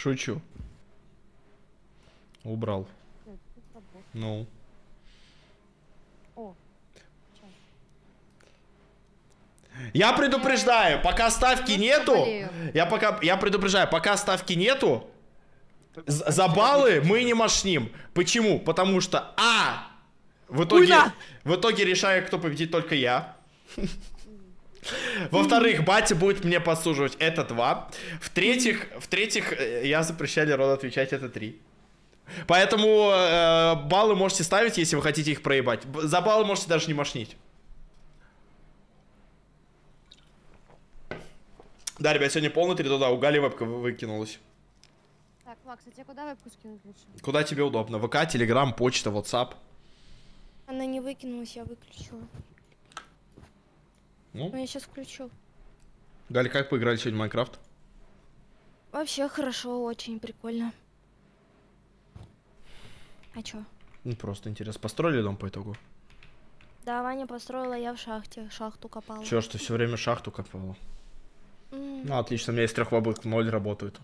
Шучу. Убрал. Ну. Я предупреждаю, пока ставки нету. Я предупреждаю, пока ставки нету. За баллы мы не мошним. Почему? Потому что в итоге решаю, кто победит, только я. Во-вторых, батя будет мне подсуживать, это 2. В-третьих, я запрещаю Лерону отвечать, это 3. Поэтому баллы можете ставить, если вы хотите их проебать. За баллы можете даже не мошнить. Да, ребят, сегодня полный 3 туда, у Гали вебка выкинулась. Так, Макс, а тебе куда вебку скинуть лучше? Куда тебе удобно? ВК, Телеграм, почта, Ватсап. Она не выкинулась, я выключила. Ну, я сейчас включу. Галя, как поиграли сегодня в Майнкрафт? Вообще хорошо, очень прикольно. А чё? Ну, просто интересно. Построили дом по итогу? Да, Ваня построила, я в шахте. Шахту копала. Чё ж ты все время шахту копала? Ну, отлично, у меня из 3 бабок 0 работают.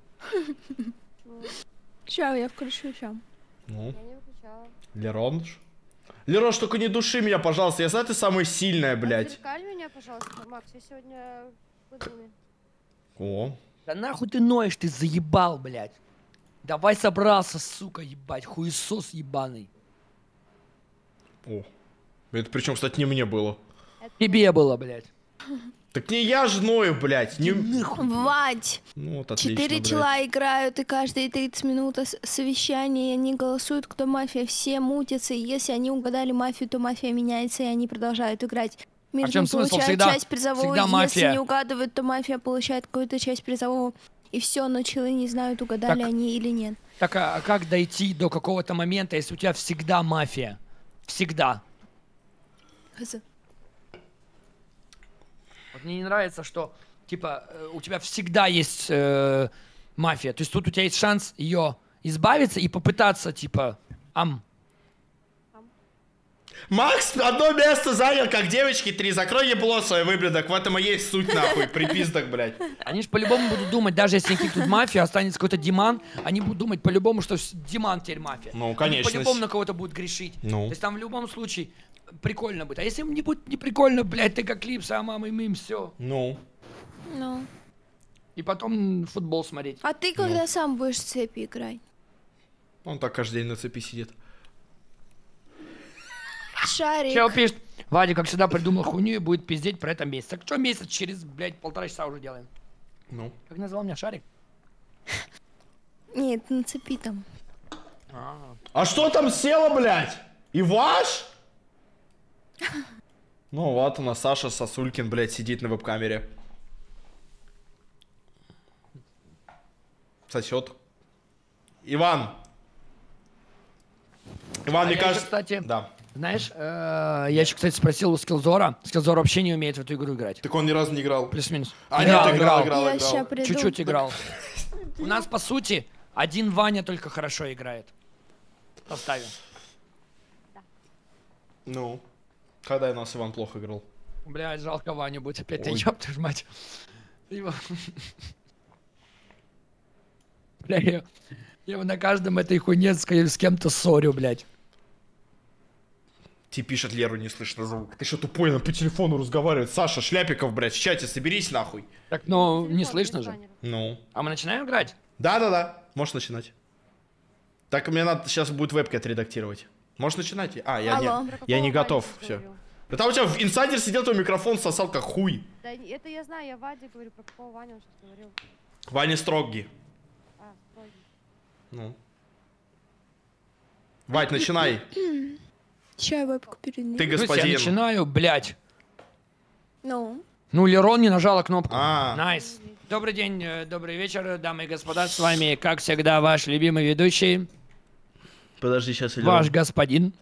Ща, я включу, ща. Ну. Я не выключала. Лероныш? Лерош, только не души меня, пожалуйста. Я знаю, ты самая сильная, блядь. Отвлекай меня, пожалуйста, Макс, я сегодня в доме. О. Да нахуй ты ноешь, ты заебал, блядь. Давай собрался, сука, ебать, хуесос ебаный. О. Это причем, кстати, не мне было. Тебе было, блядь. Так не я ж ною, блядь. Не... Вать! Ну, вот отлично, 4 блядь. чела играют, и каждые 30 минут совещание, и они голосуют, кто мафия, все мутятся, и если они угадали мафию, то мафия меняется, и они продолжают играть. Между чем смысл? получают Всегда- часть призового, всегда мафия. если не угадывают, то мафия получает какую-то часть призового, и все, но челы не знают, угадали Так. они или нет. Так, а как дойти до какого-то момента, если у тебя всегда мафия? Всегда. Вот мне не нравится, что, типа, у тебя всегда есть мафия. То есть тут у тебя есть шанс ее избавиться и попытаться, типа, Макс одно место занял, как девочки 3. Закрой ебло свое, выблядок. В этом и есть суть, нахуй. Припиздок, блядь. Они же по-любому будут думать, даже если никаких тут мафия, останется какой-то Диман, они будут думать по-любому, что Диман теперь мафия. Ну, конечно. Они по-любому на кого-то будут грешить. Ну. То есть там в любом случае прикольно будет. А если им не будет не прикольно, блядь, ты как Липса, а мама им все. Ну. Ну. И потом футбол смотреть. А ты когда сам будешь в цепи играть? Он так каждый день на цепи сидит. Шарик. Чел пишет, Вадик, как всегда, придумал хуйню и будет пиздеть про это месяц. Так что месяц через, блядь, 1,5 часа уже делаем? Ну. Как назвал меня Шарик? Нет, на цепи там. А что там село, блядь? Иваш? Ну вот у нас Саша Сосулькин, блядь, сидит на веб-камере. Сосет. Иван, мне кажется... Кстати, Да. знаешь, я еще, кстати, спросил у Скиллзора. Скиллзор вообще не умеет в эту игру играть. Так он ни разу не играл. Плюс-минус. Играл. Я ща приду. Чуть-чуть играл. У нас, по сути, один Ваня только хорошо играет. Поставим. Ну. Когда у нас Иван плохо играл? Блядь, жалко Ваню будет опять. Ой. Ты ёб твою мать. Бля, я на каждом этой хуйне с кем-то ссорю, блядь. Тебе пишет, Леру не слышно звук. Ты что, тупой, она по телефону разговаривает? Саша Шляпиков, блядь, в чате, соберись нахуй. Так, ну, не Телефон слышно без же. баннеров. Ну. А мы начинаем играть? Да. Можешь начинать. Так, мне надо сейчас будет вебки отредактировать. Можешь начинать? Алло. Про Я не какого готов, Вадика все. говорил? Да там у тебя инсайдер сидел, твой микрофон сосал как хуй. Да это я знаю, я Ваде говорю, про какого Ваню он сейчас говорил. Ваня Строгий. Строгий. Ну. Вать, начинай. Чай вебку перед ним. Ты Я господин. начинаю, блядь. Ну. Ну, Лерон не нажала кнопку. А. Найс. Добрый день, добрый вечер, дамы и господа. С вами, как всегда, ваш любимый ведущий, Подожди, сейчас ваш господин.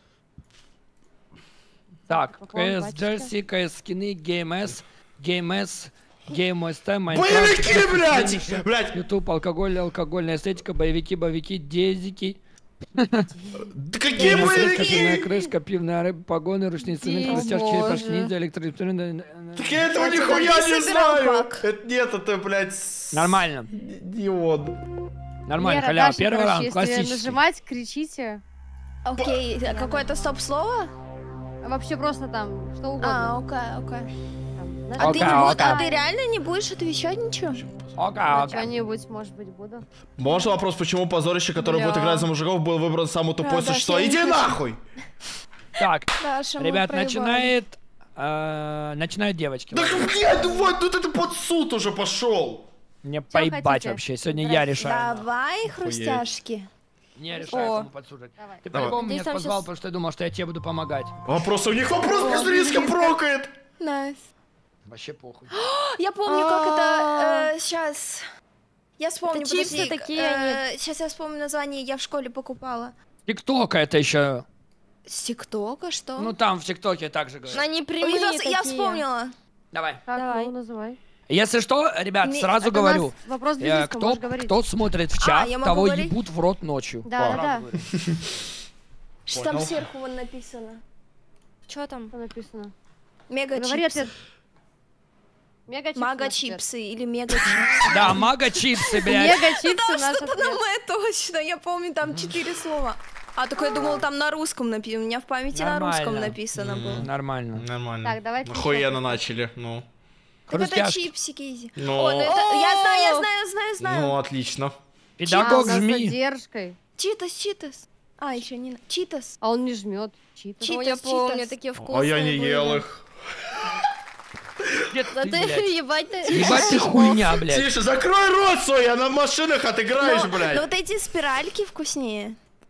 Так, Какого КС Джерси, КС Скины, ГМС, ГМС, ГМСТ, Боевики, блядь! Блядь! Ютуб, алкогольная эстетика, боевики, дезики. Да какие боевики? Пивная крышка, пивная рыба, погоны, ручные инструменты, О, растяжки, черепашки, боже. ниндзя, электроинструменты. Так я этого Кстати, нихуя да ты не собирал знаю! пак. Это нет, это, блядь, Нормально. Диод. Нормально, Лера, халява. Даша, Первый короче, раунд, если классический. нажимать, кричите. Окей, какое-то стоп-слово? Вообще просто там, что А, угодно. окей. Там, А ты, Окей. а ты реально не будешь отвечать ничего? Окей. Что-нибудь, может быть, буду. Можно вопрос, почему позорище, который будет Бля. играть за мужиков, был выбран самое тупое Да, существо? я не Иди хочу. нахуй! Так, Даша, мы ребят, проебали. начинают девочки. Да нет, вот, тут это под суд уже пошел. Мне поебать хотите? вообще, сегодня я решаю. Давай, хрустяшки. Не решаю, О. кому подсужить. Давай. Ты Давай. по-любому Ты меня сам позвал, щас- потому что я думал, что я тебе буду помогать. Вопрос, у них вопрос без риска прокает. Найс. Вообще похуй. Я помню, как это сейчас. Я вспомню, Это чипсы подожди, такие, сейчас я вспомню название, я в школе покупала. ТикТока это еще. С ТикТока, что? Ну там в ТикТоке также говорят. Они Ой, прямые я такие. вспомнила. Давай. Так, Давай. ну, называй. Если что, ребят, Не, сразу Это у говорю. нас вопрос без риска, Кто, можешь говорить. кто смотрит в чат, я могу того говорить? ебут в рот ночью. Да, Сразу да. говорю. Что там Понял. сверху вон написано? Что там? Что написано? Мега Говори чипсы. ответ. Мега чипсы. Мага наш ответ. чипсы или мега чипсы. Да, мага чипсы, блядь. Мега чипсы наш Что-то ответ. на мэ точно, я помню, там 4 слова. А, только я думала, там на русском написано. У меня в памяти на русском Нормально. написано было. Нормально. Нормально. Так, давайте Охуенно еще. начали, ну. Так это Хрустяшки. чипсики, изи. Ну. О, ну это... Я знаю. Ну, отлично. А, Педагог у нас с жми. задержкой. Читос. А, еще не... Читос. А он не жмет. Читос. Читос, я помню, читос. такие А вкусные я не были. ел их. Где Да ты, ты, блядь? ебать ты. Ебать ты хуйня, блядь. Тише, закрой рот свой, я на машинах отыграешь, Но блядь. вот эти спиральки вкуснее.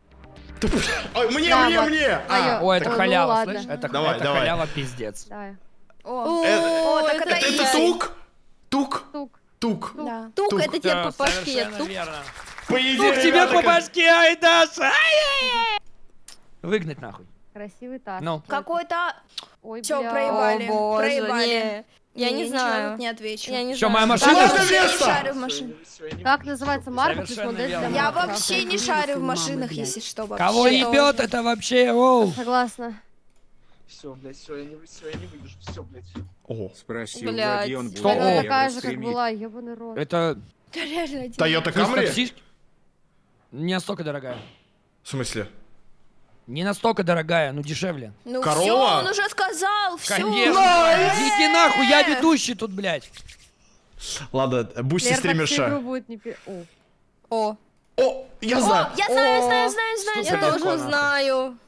Ой, мне, Да, мне, вот. мне. Твоё. О, это Ну халява, ладно. слышь? Это, Давай, это давай. халява пиздец. Давай. О, так это Это изи. тук? Тук? Тук. Тук. Да. Тук, Тук. это тебе Да, по башке. совершенно Тук. верно. По идее, Тук тебе ребята, по как- башке, ай, Даша! Ай-яй-яй! Выгнать нахуй. Красивый так. Ну. Какой-то... Ой, Всё, бля. проебали. О, боже, Проебали. не. Я не ничего знаю. тут не отвечу. Я не Чё, знаю. моя Я машина? Ладно, вообще не место! шарю в машинах. Как называется марка плюс Совершенно модель для верно. Я марка? вообще не шарю в машинах, если что. Кого вообще. ебет это вообще? Оу. Согласна. Все, блядь, все, я не выдержу, все, блядь. О, Спросил Блядь. Владион, Что? будет ли Она О. такая же, как Евростримит. была, ебаный рот. Это... Да реально. Toyota Слышь, Camry? таксист? Не настолько дорогая. В смысле? Не настолько дорогая, но дешевле. Ну Корова? все, он уже сказал, все. Конечно. Идите нахуй, я ведущий тут, блядь. Ладно, Бусти Лер, так всю игру стримерша. будет не пи- О. О, О, я знаю. я знаю. Что Я за тоже прикол, знаю.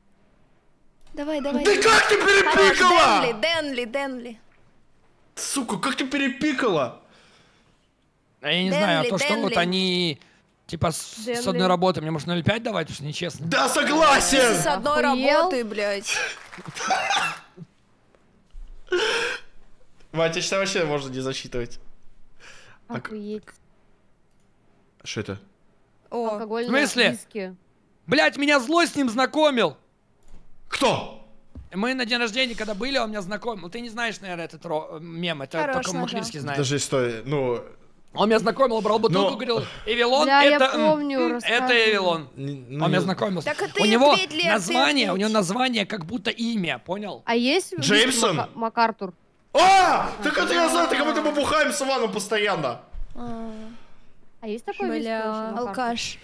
Давай. Да как ты Хорош, перепикала? Денли. Сука, как ты перепикала? А я не знаю, а то, что вот Денли. они... Типа с Денли. одной работы мне может 0,5 давать, потому что нечестно. Да, согласен. С одной Охуел? работы, блядь. Вать, я считаю, вообще можно не засчитывать. Охуеть. Что это? О, Алкогольные В смысле? виски. Блять, меня злой с ним знакомил. Кто? Мы на день рождения, когда были, он меня знакомил. Ты не знаешь, наверное, этот мем. Это Хорош, только нажал. Махринский знает. Даже стой, ну... Он меня знакомил, брал бутылку, Но- говорил, Эвилон, Бля, я это... помню, это рассказывал. Эвилон. ну, Он меня не- знакомился. Так а ты у него ответь, Лер, ты название, у ответь. него название как будто имя, понял? А есть виски Джеймсон? МакАртур? А! Так это я знаю, так мы будто бухаем с Иваном постоянно. А есть такой виски бля, вообще МакАртур? алкаш.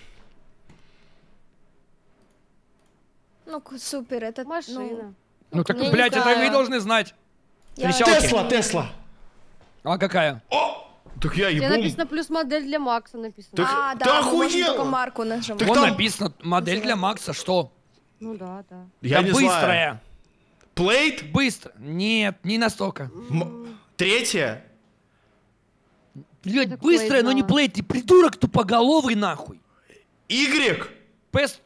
Ну, супер, это... Машина. Ну так, я не блядь, это знаю. вы должны знать. Я- Трещалки. Тесла. А какая? О! Так я Тебе ебу. написано плюс модель для Макса написано. Так- А, Ты да, мы можем охуела? только марку нажимать. Так Вон там- написано, модель для Макса, что? Ну да, да. Я Да не знаю. быстрая. Плейт? Быстро. Нет, не настолько. Третья? Блять, так быстрая, но не знала. плейт. Ты придурок тупоголовый нахуй. Y? Пест...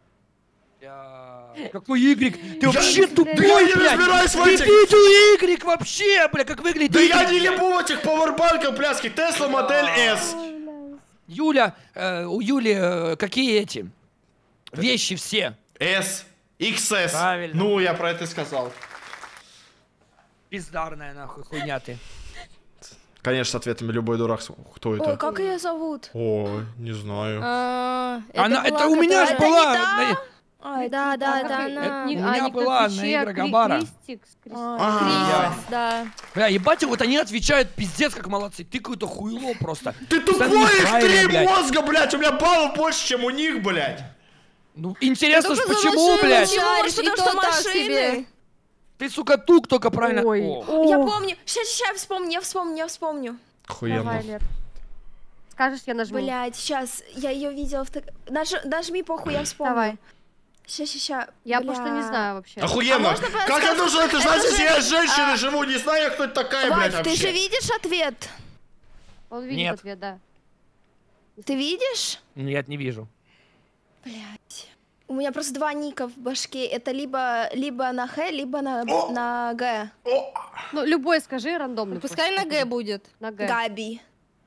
Какой Y? Ты вообще тупой, Я не блядь! разбираюсь в Ты этих. видел Y вообще, бля, как выглядит Да Y? я не ебу в этих пауэрбанках пляски. Тесла модель S. Юля, у Юли какие эти? Вещи все. S. XS. Правильно. Ну, я про это и сказал. Пиздарная нахуй хуйня ты. Конечно, с ответами любой дурак. Кто Ой, это? как ее зовут? О, не знаю. Она, это у меня же Это была. не та? А, Да, да, это это как- она. У меня была на играх Габара. Крестик с крестом. Кризис, да. Бля, ебать, вот они отвечают пиздец как молодцы. Ты какое-то хуйло просто. Ты Сами тупой, их фраеры, 3 блядь. мозга, блядь, у меня баллов больше, чем у них, блядь. Ну, интересно ж, Только за почему, машину блядь? Почему? Шаришь, Потому и что то так машины. себе. Ты, сука, тук только правильно. Ой. О. Я помню. Сейчас вспомню, я вспомню. Давай, Лер. Скажешь, я нажму. Блять, сейчас, я ее видела в Нажми похуй, я вспомню. Давай. Сейчас. Я просто не знаю вообще. Охуенно. можно Как подсказку? я должен это Это знать, если же, я с женщиной живу? Не знаю, я кто это такая, блядь, Вась, ты же вообще. видишь ответ? Он видит Нет. ответ, да. Ты видишь? Нет, не вижу. Блять. У меня просто два ника в башке. Это либо на Х, либо на Г. Ну, любой скажи, рандомный. Пускай на Г будет. На Г. Габи.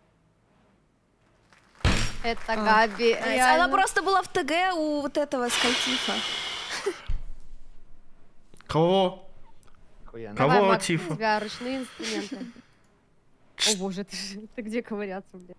Это Габи. Она реально. просто была в ТГ у вот этого скальтифа. Кого? Охуенно. Давай, Кого, Макс, Тифа? у тебя ручные инструменты. О боже, ты где ковыряться, блядь?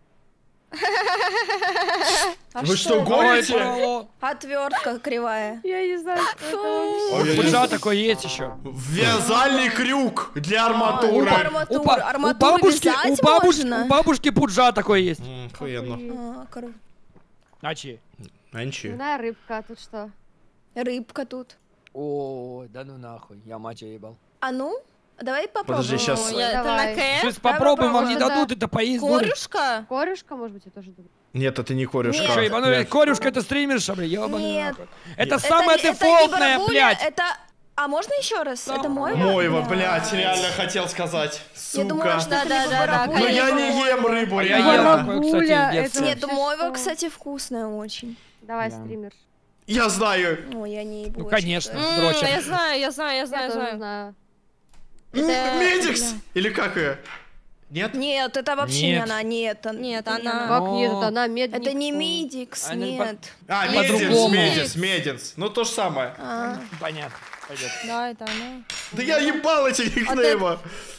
Вы что, Ой, гоните? порвало. Отвертка кривая. Я не знаю, что это вообще. Ой, Пуджа такой есть еще. Вязальный крюк для У арматуры. арматуру вязать можно? у бабушки пуджа такой есть. Охуенно. А, круто. А чьи? Анчи. Иная рыбка, а тут что? Рыбка тут. Ой, да ну нахуй, я мать её ебал. А ну, давай попробуем. Подожди, сейчас. Ой, это Давай. на К. Сейчас попробуем, вам не попробуем, дадут, да. это поесть будет. Корюшка? Корюшка, может быть, я тоже думаю. Нет, это не Нет. корешка. Что, ебанули? Корюшка это стримерша, бля, ёбаный Нет. нахуй. Это Это самая либо дефолтная, рабуля, блядь. Это... А можно еще раз? Это мой? Мойва, блядь, реально хотел сказать. Я думала, Сука. что это Да, либо да, да, барабуля, Ну я либо не мойва. ем рыбу, Я реально. ел такое, кстати, Барабуля, в детстве. это Нет, вообще мойва, что? кстати, вкусная очень. Давай, Да. стример. Я знаю. Ой, я не ебу. Ну, очень конечно. вкусно. Дрочер. Я знаю, Я тоже знаю. знаю. Медикс? Или как ее? Нет? Нет, это вообще не Нет. она, нет. Нет, это не она- Как нет, О. это она медник. Это не Мидикс, Она нет. А, По-другому. Мединс. Ну то же самое. А, Понятно. Пойдет. Да, это она. Да я ебал эти никнеймы.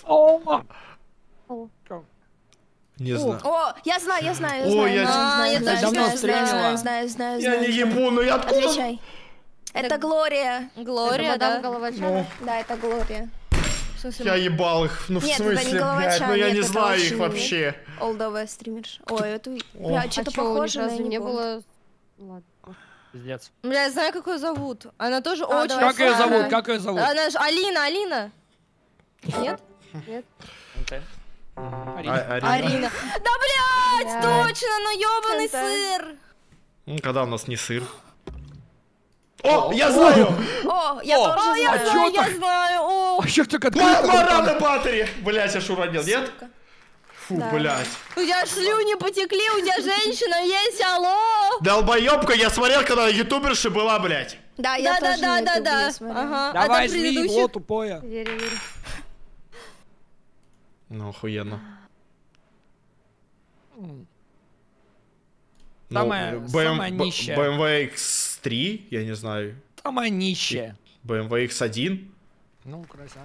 Не знаю. О, я знаю, Ой, я знаю, тоже знаю, стримила. знаю. Я не ебу, ну я откуда? Отвечай. Это Глория. Глория, Мадам да? Головача. Да, это Глория. В смысле, Я ебал их. Ну в Нет, это не смысле, блядь, Головача, ну я нет, не это знаю очень их вообще. Олдовая стримерша. Ой, это... Бля, А что-то чё, у них похоже на разве не него. было... Ну ладно. Пиздец. Бля, я знаю, как ее зовут. Она тоже А, очень... давай, Как ее Слава. зовут? Как ее зовут? Она же Алина. Нет? Нет? Арина. Да, блядь, Блядь. точно, ну ёбаный Да. сыр. Когда у нас не сыр. О, я знаю! О, я О, тоже а знаю. чё Я так? знаю, о. А чё так открыто? Марана Батари! Блять, я ж уронил, нет? Сука. Фу, Да. блять. У тебя слюни потекли, у тебя женщина есть, алло. Долбоёбка, я смотрел, когда ютуберша была, блять. Да, я тоже на ютубе Да. смотрела. Ага. Давай, а там жми, предыдущих... вот тупое. Верю. Ну, охуенно. Самая- самая нищая. BMW X3, я не знаю. Самая нищая. BMW X1. Ну, красиво.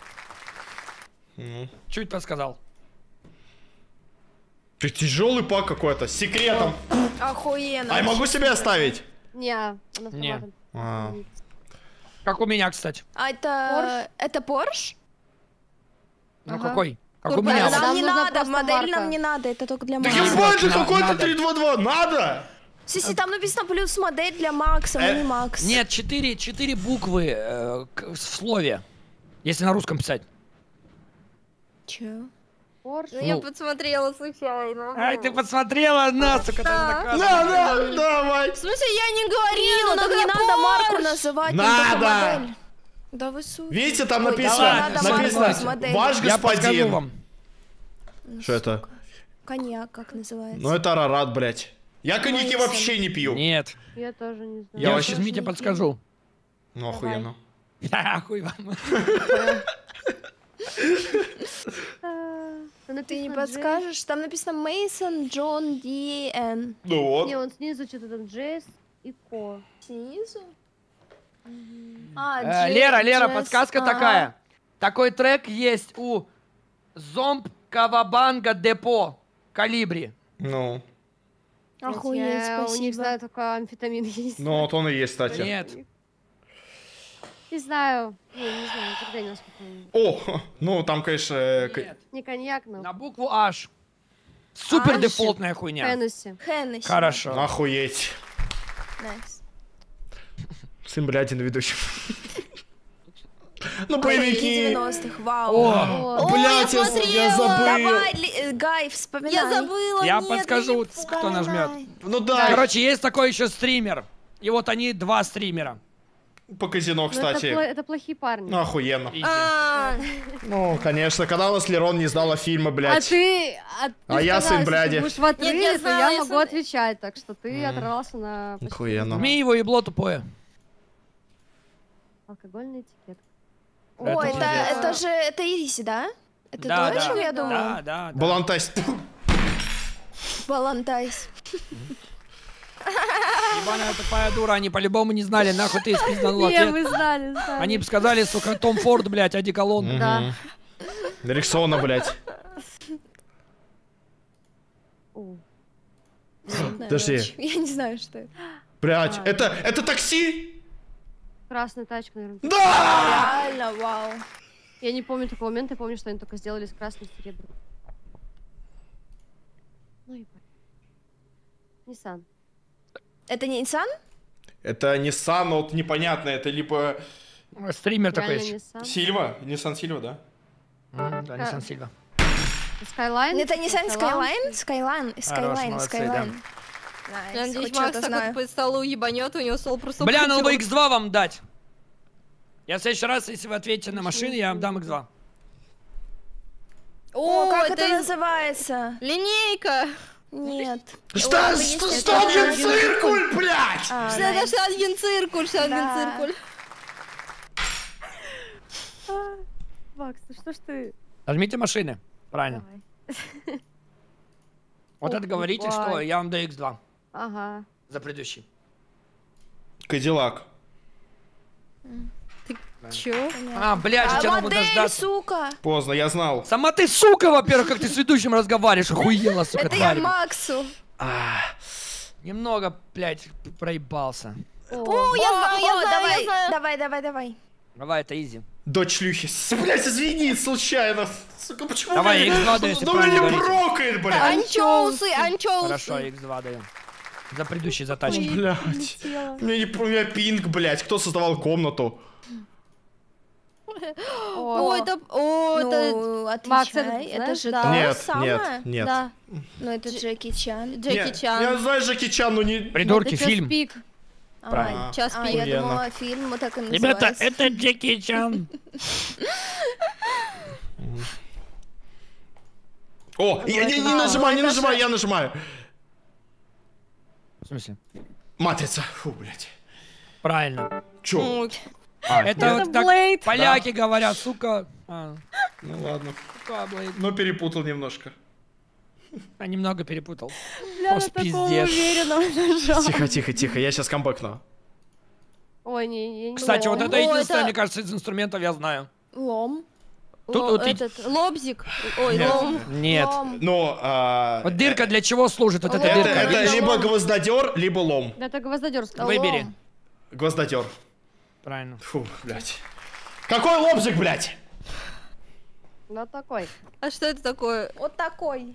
Ну. Чуть подсказал. Ты тяжелый пак какой-то, с секретом. Охуенно. А я могу себе оставить? Не, она Не. автоматом. А. Как у меня, кстати. А это Порш? Ну, Ага. какой? Как у Турбо- меня. Нам Нам Нам не нужна надо, в просто модель марка. нам не надо, это только для Да Макса. ебать же Надо. какой-то 322, надо! Сиси, там написано плюс модель для Макса, но не Макс. Нет, 4 буквы в слове. Если на русском писать. Чё? Порш. Ну, я Ну. подсмотрела случайно. Ай, ты подсмотрела на, сука, Да. На, давай! В смысле, я не говорила, Ну, так не надо марку называть, нам только Надо! модель. Да вы сука. Видите, там Ой, написано, да ладно, марку с написано, моделью. ваш Я подскажу господин. вам. Что это? Коньяк, как называется. Ну это Арарат, блять. Я коньяки Мейсон. вообще не пью. Нет. Я тоже не знаю. Я вообще- сейчас Мите подскажу. Ну охуенно. Хуй вам. Ты не подскажешь? Там написано Мейсон Джон Ди Н. Ну вот. Не, он снизу что-то там Джейс и Ко. Снизу? Лера, Джесс, подсказка ага. такая. Такой трек есть у Зомб Кавабанга Депо Калибри. Ну. Охуеть, Я у них спасибо. знаю только амфетамин есть. Ну, вот он и есть, кстати. Нет. Не знаю. Не знаю, никогда не успокоен. О, ну там, конечно... Нет. Не коньяк, но На букву H. Супер Аш? дефолтная хуйня. Хеннесси. Хеннесси. Хорошо. Охуеть. Найс. Сын, блядь, на ведущем. Ну, Ой, боевики. 90-х, вау. О, Блядь, я забыл. Давай, Гай, вспоминай. Я забыла, я нет, подскажу, не кто нажмет. Ну да, Короче, есть такой еще стример. И вот они два стримера. по казино, Ну, кстати. это плохие парни. Ну, охуенно. Изи. Ну, конечно, когда у нас Лерон не знала фильма, А блядь. ты... А я сказала, сын если бляди. ты будешь в отрыве, я то знала, я я могу сын- отвечать. Так что ты оторвался на почти Охуенно. Ми его ебло тупое. алкогольный этикет. О, Это это же, это Изи, да? Это Да, то, о да. чем я думала? Да, да, да. Балантайс. Балантайс. Ебаная тупая дура, они по-любому не знали, нахуй ты спизданул Не, ответ. мы знали. Они бы сказали, сука, Том Форд, блядь, одеколон. Да. Рексона, блядь. О, Подожди. Я не знаю, что это. Блядь, это такси? красная тачка, наверное. Да! Реально, вау. Я не помню такого момента, я помню, что они только сделали с красным и серебряным. Ну и Nissan. Это не Nissan? Это Nissan, но вот непонятно, это либо Стример такой Реально есть. Nissan. Сильва, Nissan Сильва, да? Да, Nissan Silva. Skyline? Это Nissan Skyline? Skyline, молодцы, Skyline. Я Найс, надеюсь, хоть Макс что-то так знаю. вот по столу ебанет, у него стол просто... Бля, надо бы упадёт. X2 вам дать. Я в следующий раз, если вы ответите на машины, я вам дам X2. О, как это из- называется? Линейка! Нет. Что за циркуль, блядь? А, Это найс. шатген-циркуль, Да. шатген-циркуль. Макс, ну что ж ты? Нажмите машины. Правильно. Давай. Вот Ох, это говорите, ебать. что я вам даю X2 Ага. за предыдущий. Кадиллак. Чё? А, блядь, А тебе надо модель, дождаться. сука! Поздно, я знал. Сама ты, сука, во-первых, как ты с ведущим разговариваешь, охуела, сука, Это я тварь. Максу. Немного, блядь, проебался. О, я знаю, я давай, знаю. давай. Давай, это изи. Дочь шлюхи. Блядь, извини, случайно. Сука, почему? Давай, меня- X2 даю, если Ну правильно меня говорите. брокает, блядь. Анчоусы, Хорошо, анчоусы. X2 даем. За предыдущий, за тачки. Блядь. У меня пинг, блядь. Кто создавал комнату? О, это... О, это... Ну, Макс, отвечай, это это же да? то Нет, самое. нет, нет. Да. Ну, это Джеки Чан. Джеки Нет, Чан. Я знаю Джеки Чан, но не... Придурки, Это фильм. Пик. Правильно. Час А, пик. я Охуенно. думала, фильм так и Ребята, называется. это Джеки Чан. О, я не нажимаю, не это нажимаю, же- я нажимаю. В смысле? Матрица. Фу, блядь. Правильно. Чё? Ну, Это вот так Блейд. поляки говорят, сука. Ну ладно. Сука, Блейд. Но перепутал немножко. Я немного перепутал. Бля, Просто на таком пиздец. уверенном нажал. Тихо, тихо, тихо, я сейчас камбэкну. Ой, не. Кстати, вот это О, единственное, это- мне кажется, из инструментов я знаю. Лом. Тут вот и- этот, лобзик. Ой, Нет. лом. Нет. Лом. Но... Вот дырка для чего служит? Вот эта Это- дырка. Это видишь? либо Лом. гвоздодер, либо лом. Да это гвоздодерская. Выбери. Лом. Гвоздодер. Правильно. Фу, блядь. Какой лобзик, блядь? Ну такой. А что это такое? Вот такой.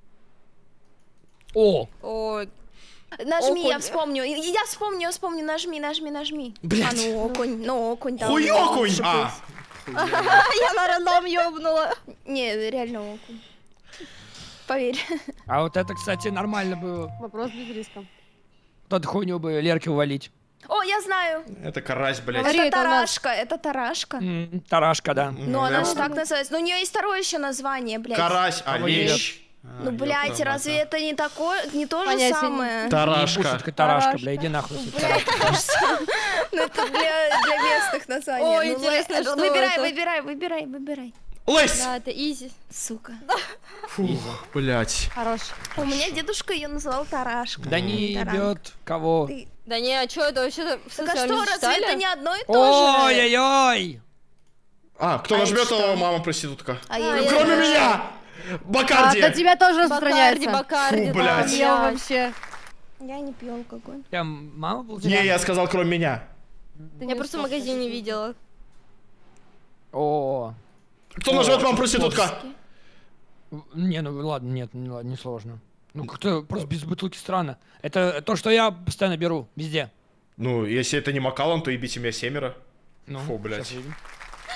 О! Ой, Нажми, я Окунь. вспомню. Я вспомню. Нажми. Блядь. А ну, окунь там. Хуёкунь! шипы. А, я на рандом ёбнула. Не, реально окунь. Поверь. А вот это, кстати, нормально было. Вопрос без риска. Тот хуйню бы Лерке увалить. О, я знаю. это карась, блядь. Говори, Это это у нас- тарашка, это тарашка. Тарашка, да. Ну, она да. же так называется. Но у нее есть второе еще название, блядь. Карась, а Кого лещ. Ну, блядь, разве это не такое, не то же Понятия не- самое? Тарашка. Тарашка, тарашка, Тарашка. бля, иди нахуй. сука, Блядь, тарашка. то же самое. Ну, это для местных названий. Ой, Ну, интересно, что Выбирай. Лысь! Да, это изи. Сука. Фу, блядь. Хорош. У меня дедушка ее называл Тарашка. Да не Таранг. ебет кого. Ты- Да не, а чё это вообще? Так а что, разве это не одно и то же? Ой-ой-ой! А, кто А нажмет, это что? то мама проститутка. А я я- Кроме знаю. меня! А, Бакарди! до тебя тоже Бакарди, распространяется. Бакарди, Фу, блядь. да, Ел вообще. Я не пью алкоголь. У тебя мама был? Не, я сказал, кроме меня. Я просто в магазине видела. О, Кто нажмет вам проститутка? не, ну ладно, нет, не сложно. Ну как-то просто без бутылки странно. Это то, что я постоянно беру везде. Ну, если это не Макалан, то ебите меня 7. Ну, Фу, блядь. сейчас увидим.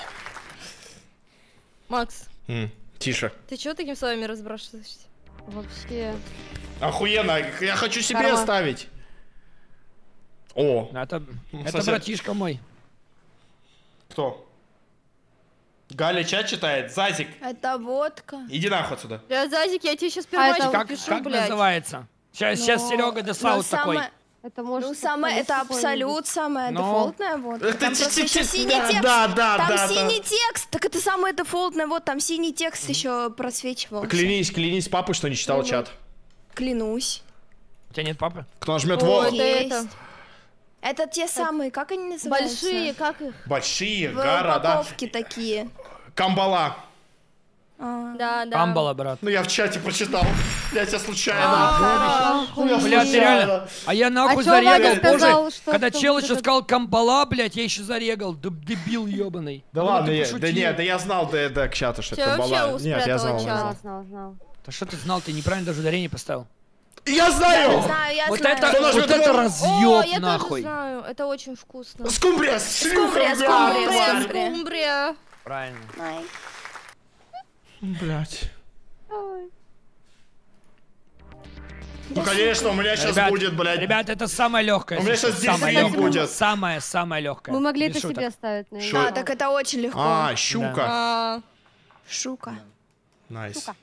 Макс, Тише. ты чего такими словами разбрасываешься? Вообще. Охуенно, я хочу себе Здорово. оставить. О, Это сосед. братишка мой. кто? Галя чат читает? Зазик, Это водка. иди нахуй отсюда. Бля, Зазик, я тебе сейчас это первачку Как, пишу, как блядь. называется? Сейчас Серега Десаут такой. Это может Ну, быть самое, это какой-нибудь. абсолют, самая Но- дефолтная водка. Это Там просто еще синий текст. да, Там да. синий текст. Так это самая дефолтная, вот там синий текст еще просвечивался. Клянись папой, что не читал чат. Клянусь. У тебя нет папы? Кто нажмет Ой, вот это это. Это те самые, как они называются? Большие, как их? большие В города. упаковке такие. Камбала. А. Да, да. Камбала, брат. Ну я в чате прочитал. Я тебя случайно. Ну, я Бля, ты случайно. реально. А я нахуй чё Ваня зарегал, сказал, боже. что- Когда что чел вот еще это- сказал камбала, блядь, я еще зарегал. Дебил ебаный. Да Ну, ладно, ты да пошутил. нет, да я знал до к чату, что Чё, это вообще Камбала. Нет, я спрятала знал. чат? Знал. Да что ты знал, ты неправильно даже ударение поставил. Я знаю! Знаю, я Вот знаю. это, Кто нажмет вот это его? О, разъеб я тоже нахуй. знаю, это очень вкусно. Скумбрия, Скумбрия, шлюха, скумбрия, блядь. скумбрия. Скумбрия. Правильно. Ай. Блять. Ну конечно, у меня сейчас Ребят, будет, блядь. Ребят, это самое легкое. У меня слушай, щас самое дельфин легкое. будет. Самое легкое. Мы могли Без это шуток. себе оставить, наверное. Шо? Да, так это очень легко. А, щука. А, Шука. Найс. Щука.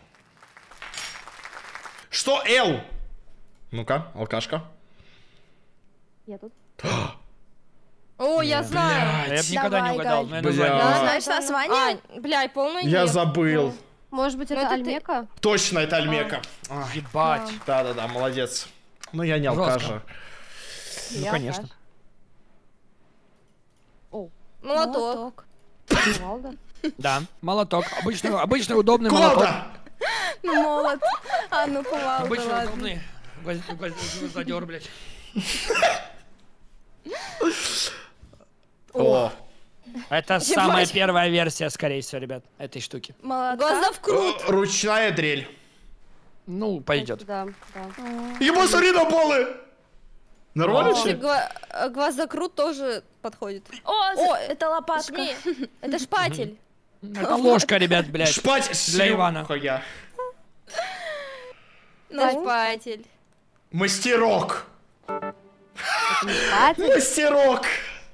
Что Л? Ну-ка, алкашка. Я тут. О, я знаю. Да я бы никогда не Давай, угадал. Галь. но я Бля. название Да. не знаю. Знаешь название? А, блядь, полный Я нет. забыл. Может быть, Ну, это это ты- Альмека? Точно, это Альмека. А, Ебать. Да-да-да, молодец. Ну я не Жестко. алкаша. Ну, конечно. Молоток. Кувалда. Да, молоток. Обычный удобный молоток. Кувалда! Молот. А, ну кувалда, Обычный ладно. удобный гвоздодер, блядь. О, Это самая первая версия, скорее всего, ребят, этой штуки. Молотка. Глаза в крут. ручная дрель. Ну, пойдет. Да. Ебать, смотри на полы! Нормально Кстати, че? Глазокрут тоже подходит. О, это лопатка. Жми. Это шпатель. Это ложка, ребят, блядь. Шпать Для Ивана. шлюха я. Шпатель. Мастерок. Кстати, Мастерок.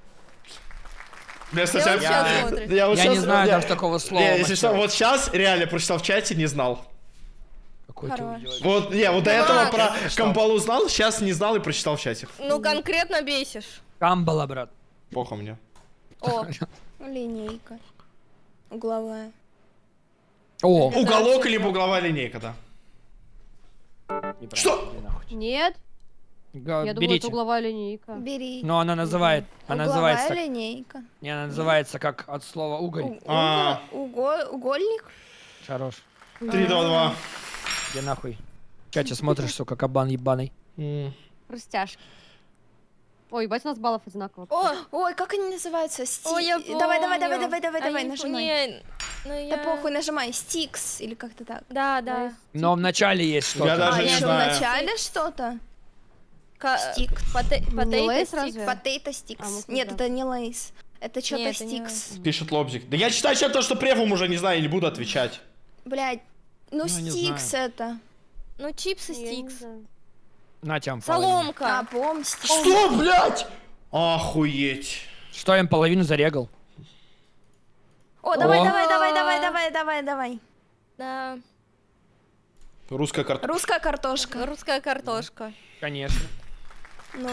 Я, Ты вот сейчас смотришь. Я не знаю даже такого слова. Если что, мастерок. вот сейчас реально прочитал в чате, не знал. Какой ты Хорош. уёбок. Вот, не, вот до этого ладно. про Прочитал. Камбалу знал, сейчас не знал и прочитал в чате. Ну, конкретно бесишь. Камбала, брат. Плохо мне. О, Линейка. Угловая. О, Уголок либо угловая линейка, да. неправильно, Что? иди нахуй. нет. Я думала, это Берите. угловая линейка. Бери. Но она называет, она называется Угловая так. линейка. Не, она называется как от слова уголь. А. Угольник? Хорош. 3, 2, 2. Где нахуй? В чате смотришь, сука, кабан ебаный. Растяжки. Ой, ебать, у нас баллов одинаково. Ой, как они называются? О, я Давай, помню. нажимай. Не, ну Да я- похуй, нажимай. Стикс или как-то так. Да, да. Но в начале есть Я что-то. даже А, не еще в знаю. начале что-то? Стик. Не лейс Потейто разве? стик. Potato А, Sticks. может, Нет, да. это не лейс. Это что-то Нет, это не Стикс. Пишет Лобзик. Да я читаю чат то, что превом уже не знаю, не буду отвечать. Блядь. Ну, Ну, не Стикс это. Ну, чипсы Я не стикс. знаю. На тем половину. А, Соломка. помню, Стикс. Что, блядь? Охуеть. Что я им половину зарегал? О, давай, О. давай. Да. Русская карта. Русская картошка. Русская картошка. Конечно. Ну.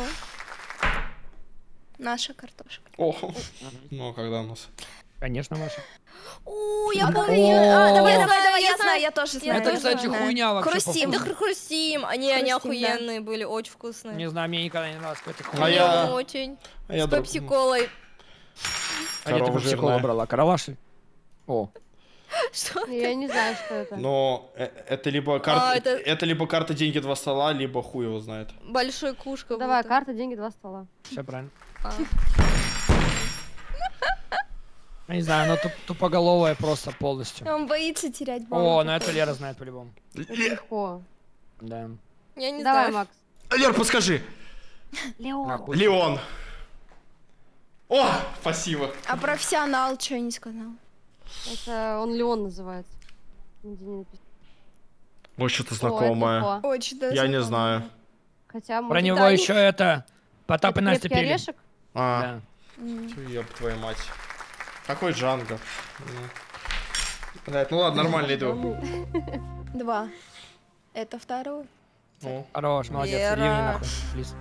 Наша картошка. О, ну когда у нас? Конечно, ваша. Я помню. О. Давай, Я я знаю. знаю, я тоже знаю. Это, я кстати, тоже знаю. хуйня вообще. Хрустим. Да хрустим. Они Хрустим, да. охуенные были, очень вкусные. Не знаю, мне никогда не нравилось какой-то А хуйня. я- Очень. А я С друг- пепси-колой. А где ты Корова пепси-колу жирная. брала? Каралаши? О. Что? Я не знаю, что это. Но это либо карта, это- это либо карта деньги 2 стола, либо хуй его знает. Большой куш как Давай, будто. карта, деньги, 2 стола. Все правильно. А. Я не знаю, оно тупоголовое просто полностью. Он боится терять О, баллы. ну это Лера знает по-любому. Это легко. Да. Я не Давай, знаю. Макс. Лер, подскажи. Леон. Нахуй. Леон. О, спасибо. А профессионал что не сказал? Это он Леон называется. Нигде не написано. Ой, что-то О, это знакомое. легко. Очень даже. Я не знаю. Хотя, Про может, него Титаник. еще это Потап и это Настя крепкий пели. орешек? А, Да. ёб твою мать. Какой Джанго? Блядь, ну ладно, нормально иду. 2. Это второй. Ну. Хорош, молодец. Лера. Иди мне нахуй, плиз.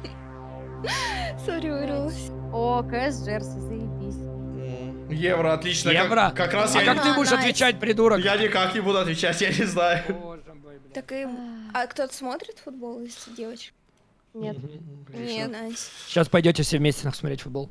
Сори, вырвалась. О, КС Джерси, заебись. Евро, отлично. Евро? Как раз А я... как ты будешь Найс. отвечать, придурок? Я никак не буду отвечать, я не знаю. Боже мой, блядь. Так и... А кто-то смотрит футбол из девочек? Нет. Нет. Найс. Сейчас пойдете все вместе нахуй смотреть футбол.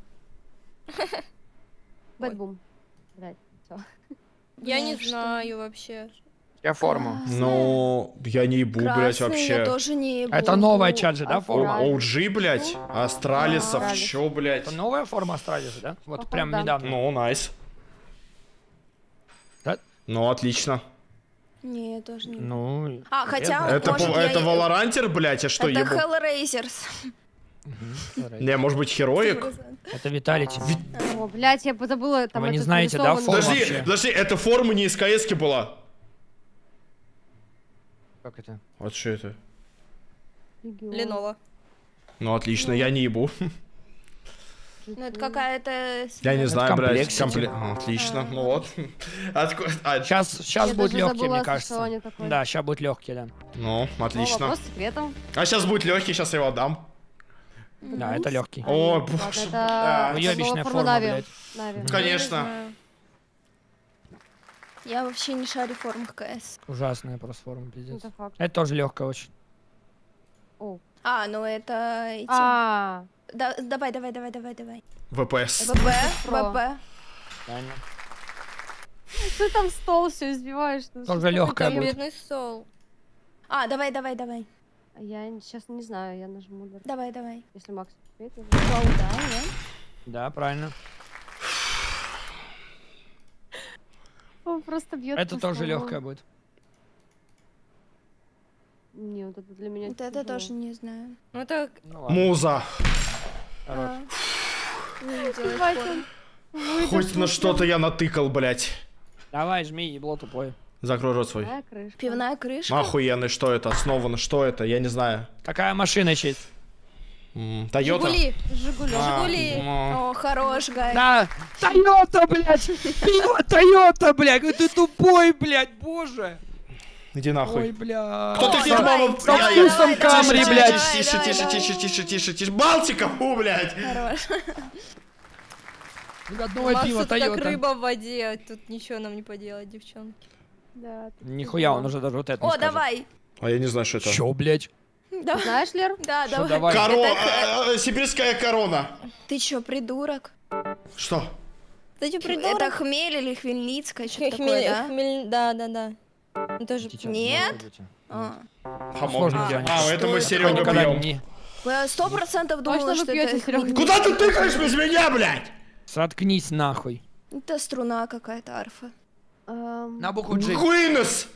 Бэтбум. Блядь, всё. Я не Ну, что? знаю вообще. Я форму. Ну, я не ебу, блядь, Красный я вообще. тоже не ебу. Это новая чат же, да, форма? OG, блядь. Астралисов, Астралис. чё, блядь. Это новая форма Астралиса, да? Вот Походу, прям да. недавно. Ну, найс. Да? Ну, отлично. Не, я тоже не. Ну, А, хотя, Это, может, это я... Валорантер, блядь, а что, Это ебу? Hellraisers. Не, может быть, Хероик? это Виталити. О, блядь, я забыла там Вы не этот знаете, да, нарисованный- форму? Подожди, вообще. подожди, эта форма не из КС-ки была. Как это? Вот что это? Легион. Ленова. Ну, отлично, я не ебу. Ну, это какая-то... Я не Это знаю, блядь. комплексити. Отлично, ну вот. А, Сейчас Я будет даже легкий, забыла мне о кажется. существовании такой. Да, сейчас будет легкий, да. Ну, О, отлично. вопрос с секретом. А сейчас будет легкий, сейчас я его отдам. Да, это легкий. О, Ладно, боже. это... Да. это Уёбищная была форма, Нави. блядь. Нави. Конечно. Не знаю. Я вообще не шарю в формах КС. Ужасная просто форма, пиздец. Это факт. Это тоже легкая очень. О. А, ну это эти... А, Давай. ВПС. ВП, Про. ВП. Таня. ты там стол все избиваешь. ну, Тоже что легкая такое? будет. Бедный стол. А, давай. Я сейчас не знаю, я нажму. Давай. Если Макс ответит. Да, Да, правильно. Он просто бьет. Это по тоже столу. легкая будет. Не, вот это для меня. Вот это тяжело. тоже не знаю. Ну это Ну ладно, Муза. хорош. Не видела их Ебать, форм. он Хоть на что-то я натыкал, блядь. Давай, жми, ебло тупое. Закрой рот свой. Пивная крышка. Пивная крышка. Охуенный, что это? Основано, что это? Я не знаю. Такая машина честь. Тойота? Жигули. Жигули. Жигули. О, хорош, Гай. Да, Тойота, блядь! Тойота, блядь! Ты тупой, блядь, боже! Иди Ой, нахуй. блядь. Кто такие давай, мама? давай, Я- вкусом давай, Камри, давай, блядь. давай, Тише, давай, тише, давай. тише, тише, тише, тише. Балтика, фу, блядь. Хорош. Годное Макс, пиво тут как Тойота. рыба в воде. Тут ничего нам не поделать, девчонки. Да, тут Нихуя, он уже даже вот это не О, скажет. давай. А я не знаю, что это. Чё, блядь? Да, Знаешь, Лер? да, Что, давай. давай? Сибирская корона. Ты чё, придурок? Что? Кстати, Это хмель или хмельницкая, что такое, да? Да. Ну, тоже... Идите, Нет? ну, идите. А. Хамон. Сложно делать. А, это мы Что Серега это? Никогда пьем. не... Я 100% думала, Точно вы что пьете, это... Серёга? Куда ты тыкаешь без меня, блядь? Соткнись нахуй. Это струна какая-то, арфа. На букву G. Хуинес.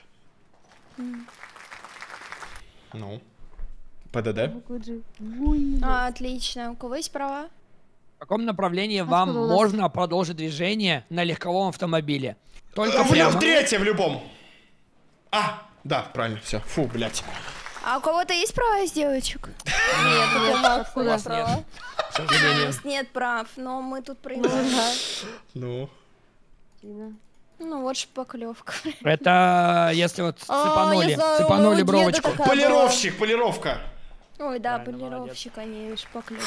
Ну. ПДД. А, отлично. У кого есть права? В каком направлении Откуда вам у нас? можно продолжить движение на легковом автомобиле? Только В прямо. третье в любом. А, да, правильно, все. Фу, блядь. А у кого-то есть права из девочек? Нет, это Макс, откуда? у нас права. К У сожалению. нас нет прав, но мы тут проиграем. Ну. Ну вот шпаклевка. Это если вот цепанули, я знаю, у цепанули моего деда бровочку. такая Полировщик, полировка. Ой, да, Правильно, полировщик, а не шпаклевка.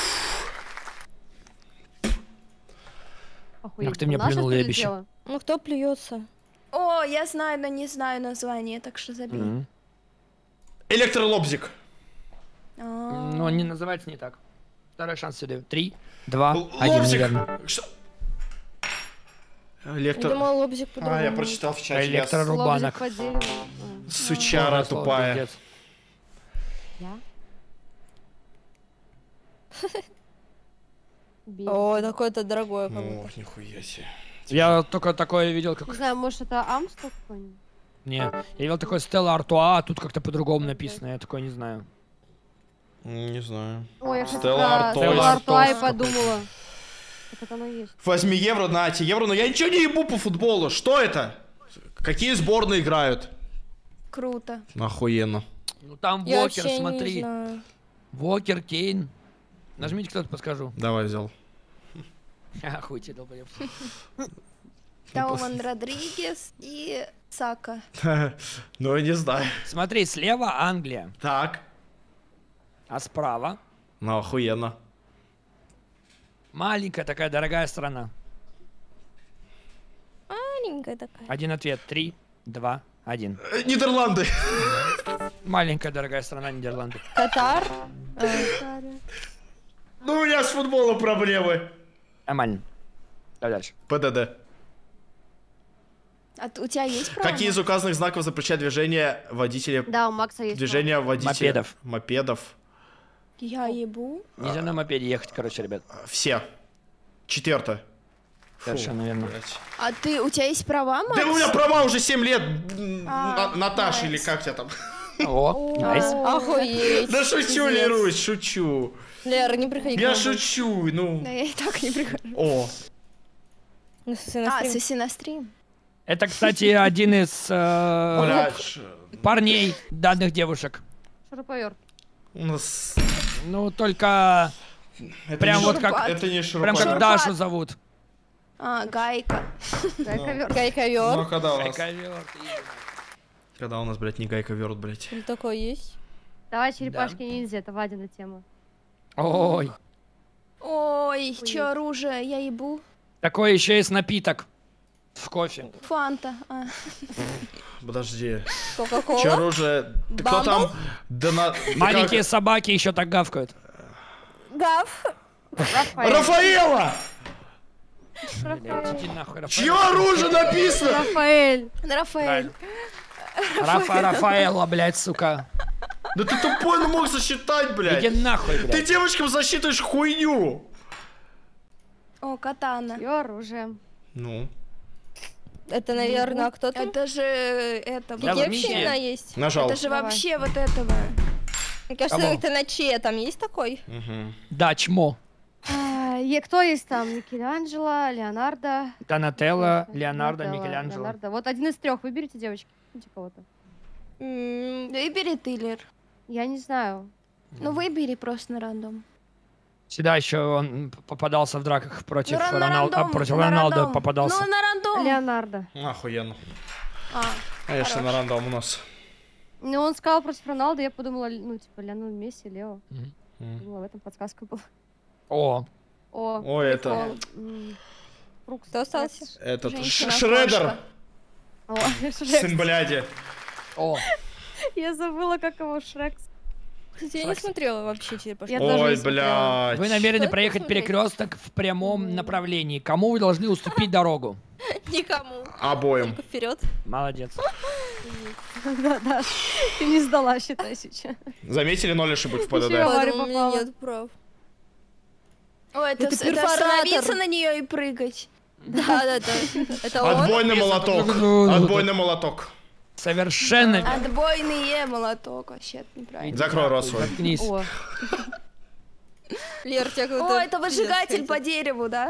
Охуеть, Ах ты мне наше плюнул, что ли ебище. дело? Ну кто плюется? О, я знаю, но не знаю название, так что забей. Мгм. Электролобзик. А, Но не называется не так. Второй шанс сюда. 3, 2, 1, Лобзик. неверно. Что? Лектор... Я думала, лобзик А, я по-другому. прочитал в чате. Я Электрорубанок. Лобзик по дереву. Сучара Слово, тупая. пиздец. Я? О, такое-то дорогое. как будто. Ох, нихуя себе. Я только такое видел, Не как... знаю, может это Амстел какой-нибудь? Не, я видел такое Стелла Артуа, а тут как-то по-другому написано, я такое не знаю. Не знаю. Ой, я Стелла что-то Артуа. Стелла Артуа и Артуа. подумала. Так это оно и есть. Возьми евро, нате евро, но я ничего не ебу по футболу. Что это? Какие сборные играют? Круто. Охуенно. Ну там Я Вокер, вообще не смотри. знаю. Вокер, Кейн. Нажмите, кто-то подскажу. Давай взял. Хуй тебе, долбоёб. Тауман Родригес и Сака. Ну, я не знаю. Смотри, слева Англия, Так. а справа Ну, охуенно. маленькая такая дорогая страна. Маленькая такая. Один ответ. 3, 2, 1. Нидерланды. Маленькая дорогая страна Нидерланды. Катар. Ну, у меня с футболом проблемы. Нормально. Давай дальше. ПДД. А у тебя есть право? Какие из указанных знаков запрещают движение водителя... Да, у Макса есть. Движение водителя... Мопедов. Мопедов. Я ебу. Нельзя на мопеде ехать, короче, ребят. Все. Четвертое. Совершенно верно. А у тебя есть права, Макс? Да у меня права уже 7 лет. А, Наташа найс. или как тебя там? О, найс. Охуеть. Да шучу, Пиздец. Лерусь, шучу. Лера, не приходи к Я нам больше. шучу, ну. Да я и так не прихожу. О, Ну, соси на стрим. соси на стрим. Это, кстати, один из блядь. парней данных девушек. Шуруповерт. У нас... Ну, только Это прям не вот шурупат. как... Это не Прям как шурупат. Дашу зовут. А, Гайка. Гайковерт. Гайковер. Ну, когда у нас... Гайковерт. Когда у нас, блядь, не гайка верт, блядь. Или такое есть? Давай черепашки-ниндзя, это Вадина тема. Ой. Ой, чё оружие? Я ебу. Такой еще есть напиток в кофе. Фанта. А. Подожди. Че Кока-кола? оружие? Ты кто Бамбл? там? Маленькие собаки еще так гавкают. Гав. Рафаэль. Рафаэла! Блядь, иди нахуй, Рафаэль. Чье оружие написано? Рафаэль. Рафаэль. Рафаэла, блядь, сука. Да ты тупой, ну мог засчитать, Иди блядь. нахуй, Ты блядь. девочкам засчитываешь хуйню. О, катана. Ее оружие. Ну. Это, наверное, кто там? Это же это. Да, Где вот вообще видите? она есть? Нажал. Это же Давай. вообще вот этого. Мне кажется, Кого? это на Че там есть такой? Да, чмо. Кто есть там? Микеланджело, Леонардо. Донателло, Леонардо, Донателло, Микеланджело. Леонардо. Вот один из трех. Выберите, девочки. Выберите кого-то. Выбери ты, Лер. Я не знаю. Ну выбери просто на рандом. Всегда еще он попадался в драках против Ну, на Роналду. рандом, Против на Роналду рандом. попадался. Ну на рандом. Леонардо. Охуенно. А, Конечно, на рандом у нас. Ну, он сказал против Роналду, я подумала, ну, типа, Леонель Месси, Лео. Мгм. Думала, в этом подсказка была. О, О, Ой, это... прикол. Фрукс. Кто остался? Этот... Женщина Шредер. О, Сын бляди. о. Я забыла, как его Шрек. Кстати, я не смотрела вообще черепашки. Я тоже Ой, не смотрела. блядь. Вы намерены Что проехать это смотреть? перекресток в прямом направлении. Кому вы должны уступить дорогу? Никому. Обоим. Только вперед. Молодец. Да, ты не сдала, считай, сейчас. Заметили 0 ошибок в Ничего. ПДД? Авария Поэтому у меня попала. нет прав. Ой, это Это перфоратор. остановиться на нее и прыгать. Да, это он. Отбойный молоток. Отбойный молоток. Совершенно верно. Отбойный молоток. Вообще это неправильно. Закрой рот свой. Заткнись. О, Лер, тебя О, какой-то... это выжигатель по дереву, да?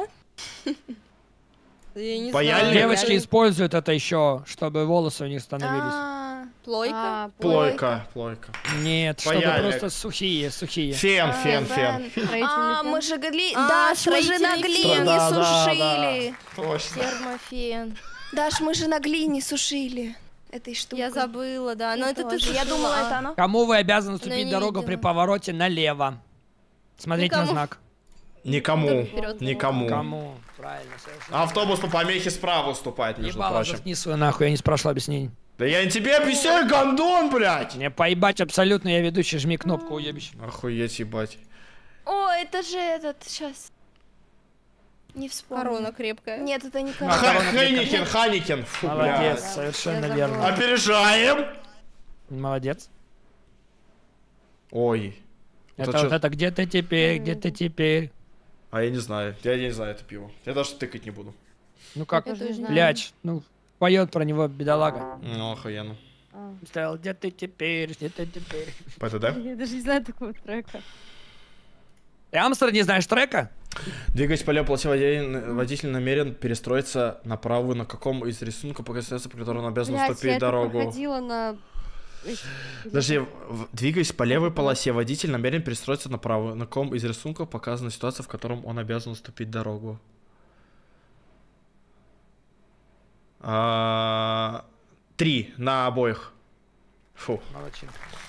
Я не Паяльник? знаю. Девочки используют это еще, чтобы волосы у них становились. А, Плойка? Плойка. Плойка. Нет, чтобы Паяльник. просто сухие. Фен, фен, фен. А, мы же гли... А, Даш, мы же на строительный глине Да, да, сушили. Точно. Термофен. Даш, мы же на глине сушили этой штукой. Я забыла, да. Но это ты тоже. Я слышала. думала, это оно. Кому вы обязаны я уступить не дорогу при видела. повороте налево? Смотрите на Никому. знак. Никому. Вперед. Никому. Кому? Правильно, совершенно. Автобус по помехе справа уступает, между Ебало прочим. заткни свою нахуй, я не спрашивал объяснений. Да я не тебе объясняю, гондон, блядь! Мне поебать абсолютно, я ведущий, жми кнопку, уебищ. Охуеть, ебать. О, это же этот, сейчас. Не вспомню. Корона крепкая. Нет, это не корона. Хайникен. Фу, Молодец, блядь. совершенно Я верно. забыла. Опережаем. Молодец. Ой. Это чё? вот это где ты теперь, где ты теперь? А я не знаю это пиво. Я даже тыкать не буду. Ну как, Я тоже не знаю. блядь, ну, поет про него бедолага. Ну, охуенно. А. Стоял, где ты теперь, где ты теперь? ПТД? Я даже не знаю такого трека. Ты Амстер не знаешь трека? Двигаясь по левой полосе, водитель намерен перестроиться на правую, на каком из рисунков показывается, по которому он обязан Блядь, я уступить это дорогу. проходила на... Подожди, двигаясь по левой полосе, водитель намерен перестроиться на правую, на каком из рисунков показана ситуация, в котором он обязан уступить дорогу. 3 на обоих. Фу, Молодцы.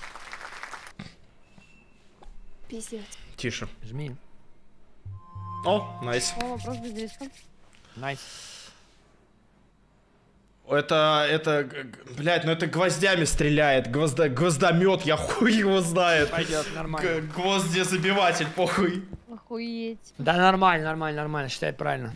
Пиздец. тише. Жми. О, найс. О, вопрос без риска. Найс. Блядь, ну это гвоздями стреляет, гвоздомет, я хуй его знает. Пойдет, нормально. Гвоздезабиватель, похуй. Охуеть. Да нормально, считает правильно.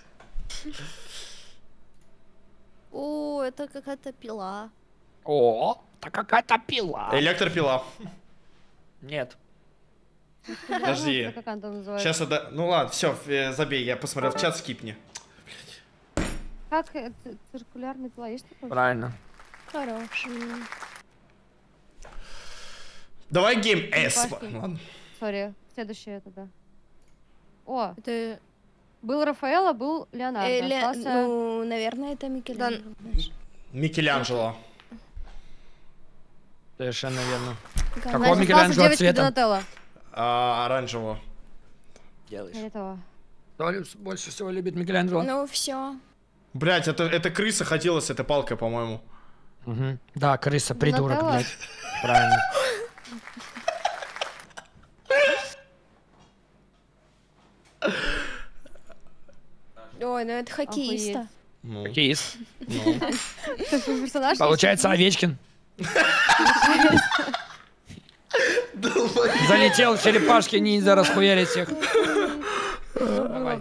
О, это какая-то пила. О, это какая-то пила. Электропила. Нет. Подожди. Это как она называется? Сейчас это... Ну ладно, все, забей, я посмотрел в чат, скипни. Как циркулярный пила? Есть такое? Правильно. Хороший. Давай гейм S. Пашки. Ладно. Сори, следующее тогда. О, Это... был Рафаэлло, был Леонардо. Остался... Ну, наверное, это Микеланджело. знаешь. Микеланджело. Совершенно верно. Какая Какого Значит, остался Микеланджело девочка цвета? Донателло. Оранжевого. Делаешь. Этого. Кто больше всего любит Микеланджело? Ну, все. Блять, это крыса ходила с этой палкой, по-моему. Угу. Да, крыса, придурок, Донателло? блядь. Правильно. Ой, ну это хоккеиста. Ну, Хоккеист. ну. Такой персонаж. Получается, Овечкин. Залетел в черепашки ниндзя, расхуярить всех. Давай.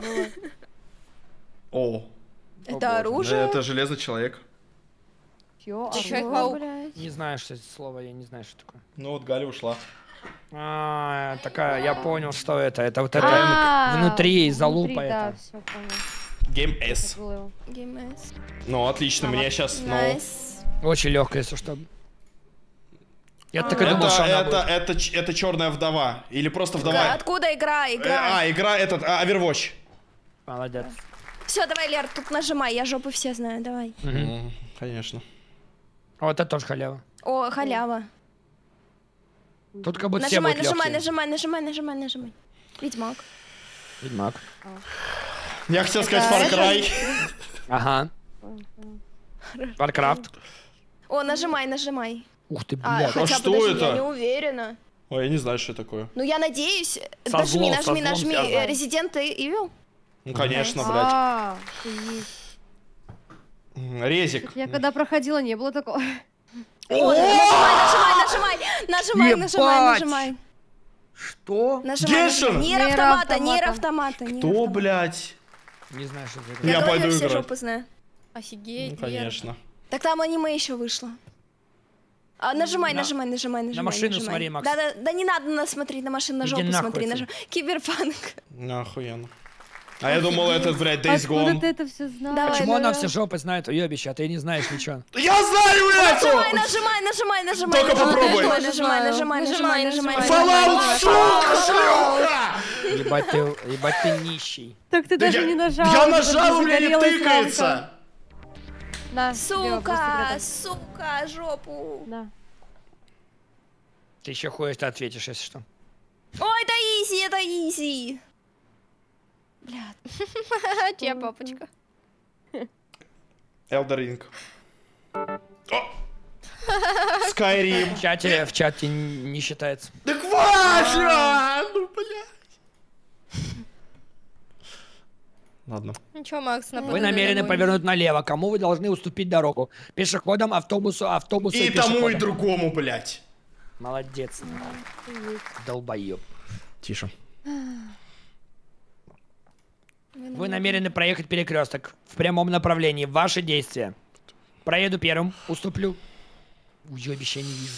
О, Это оружие? это железный человек. Чё? Чё, Человек-паук. блядь? Не знаю, что это слово, я не знаю, что такое. Ну вот Галя ушла. Такая, я понял, что это. Это вот это А, внутри залупа внутри, да, это. все понял. Гейм S. Забыла его. ГМС. Ну, отлично, мне сейчас... Ну, Найс. Очень легкое, если что. Я так и думал, что она будет. это черная вдова. Или просто вдова. Откуда игра? Игра. Игра этот, Overwatch. Молодец. Все, давай, Лер, тут нажимай, я жопы все знаю, давай. Мгм. Конечно. Вот это тоже халява. О, халява. Тут как будто все Нажимай, будут нажимай, легкие. нажимай, нажимай, нажимай, нажимай. Ведьмак. Ведьмак. Я хотел сказать Far Cry. Ага. Warcraft. О, нажимай, нажимай. Ух ты, А, блядь. хотя, что подожди, это? я не уверена. Ой, я не знаю, что такое. Ну, я надеюсь. Со Нажми, злом, со нажми, злом нажми. связано. Resident Evil. Ну, конечно, блядь. А, охуеть. Резик. Я когда проходила, не было такого. О, нажимай, нажимай, нажимай, Ебать! нажимай, нажимай. Что? Нажимай. Гешен! Нир Нир автомата, автомата. нир автомата. нир Кто, автомата. блядь? Не знаю, что это. Я Я говорю, пойду все играть. жопы знаю. Офигеть. Ну, конечно. Так там аниме еще вышло. Нажимай, На- нажимай, нажимай, нажимай. машину нажимай. смотри, Макс. Да, да, да не надо на смотреть на машину, на Иди жопу нахуй смотри. отсюда. Киберпанк. Ну, охуенно. А я думал, это, блядь, Days Откуда Gone. ты это все знаешь? Давай, Почему она давай. все жопы знает, уебище, а ты не знаешь ничего? Я знаю Нажимай, эту! нажимай, нажимай, нажимай. Только нажимай, попробуй. Нажимай, нажимай, нажимай, нажимай, нажимай. Fallout, сука, шлюха! Ебать ты нищий. Так ты даже Я- не нажал. Я у тебя нажал, у меня не загорелась тыкается. лампа. На, Лева, просто Сука, прятал. сука, жопу. Да. Ты еще хуешь-то ответишь, если что. Ой, это изи, это изи. Блядь. Чья папочка? Elder Ring. О! Skyrim. В чате не считается. Да хватит! Ну, блядь. Ладно. Ничего, Макс, на Вы намерены повернуть налево. Кому вы должны уступить дорогу? Пешеходам, автобусу, И тому, и другому, блядь. Молодец. Долбоеб. Тише. Вы намерены проехать перекресток в прямом направлении. Ваши действия. Проеду первым, уступлю. Уебища не вижу.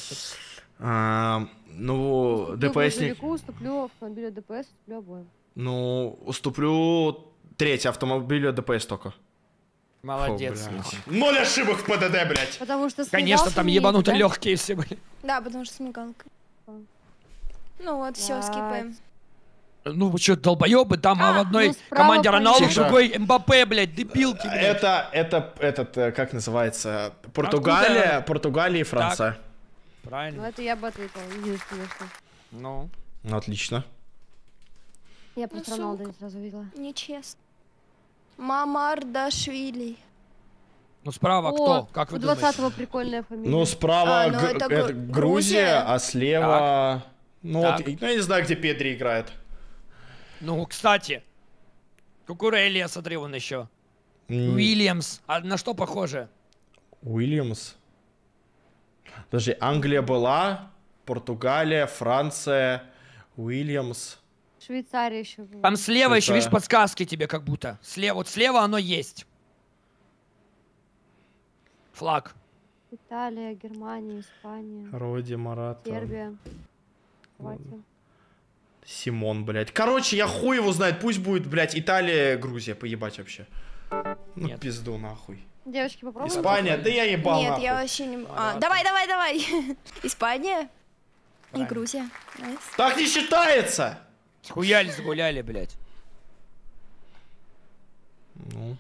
Ну, Уступлю ДПСник... грузовику, уступлю автомобилю ДПС, уступлю обоим. Ну, уступлю третий автомобилю ДПС только. Молодец. Фу, нахуй. 0 ошибок в ПДД, блядь. Потому что с Конечно, там мигалками ебануто нельзя. легкие все были. Да, потому что с мигалкой. Ну вот, все, скипаем. Ну вы что, долбоебы? Там в одной ну, справа команде Роналду, в Тихо. другой МБП, блядь, дебилки, блядь. Это, как называется? Португалия и Франция. Ну, Правильно. это я бы ответила. Видишь, конечно. Ну. Ну, отлично. Я просто Ну, Роналду сука. не сразу видела. Нечестно. Мамардашвили. Ну справа кто? Как вы у думаете? 20-го прикольная фамилия. Ну, справа А, ну, это это Грузия. Грузия, а слева... Ну, вот, Так. ну, я не знаю, где Педри играет. Ну, кстати. Кукурелли, я смотрю, вон еще. М, Уильямс. А на что похоже? Уильямс. Подожди, Англия была, Португалия, Франция, Уильямс. Швейцария еще была. Там слева еще, Швейцария. видишь, подсказки тебе как будто. Слева, вот слева оно есть. Флаг. Италия, Германия, Испания, Роди, Марат. Сербия, Хорватия. Симон, блядь. Короче, я хуй его знает. Пусть будет, блядь, Италия, Грузия. Поебать вообще. Ну, Нет. пизду нахуй. Девочки, попробуем? Испания, да я ебал Нет, нахуй. я вообще не... Понятно. давай. Испания и Правильно. Грузия. Найс. Так не считается! Схуяли, загуляли, блядь. Ну,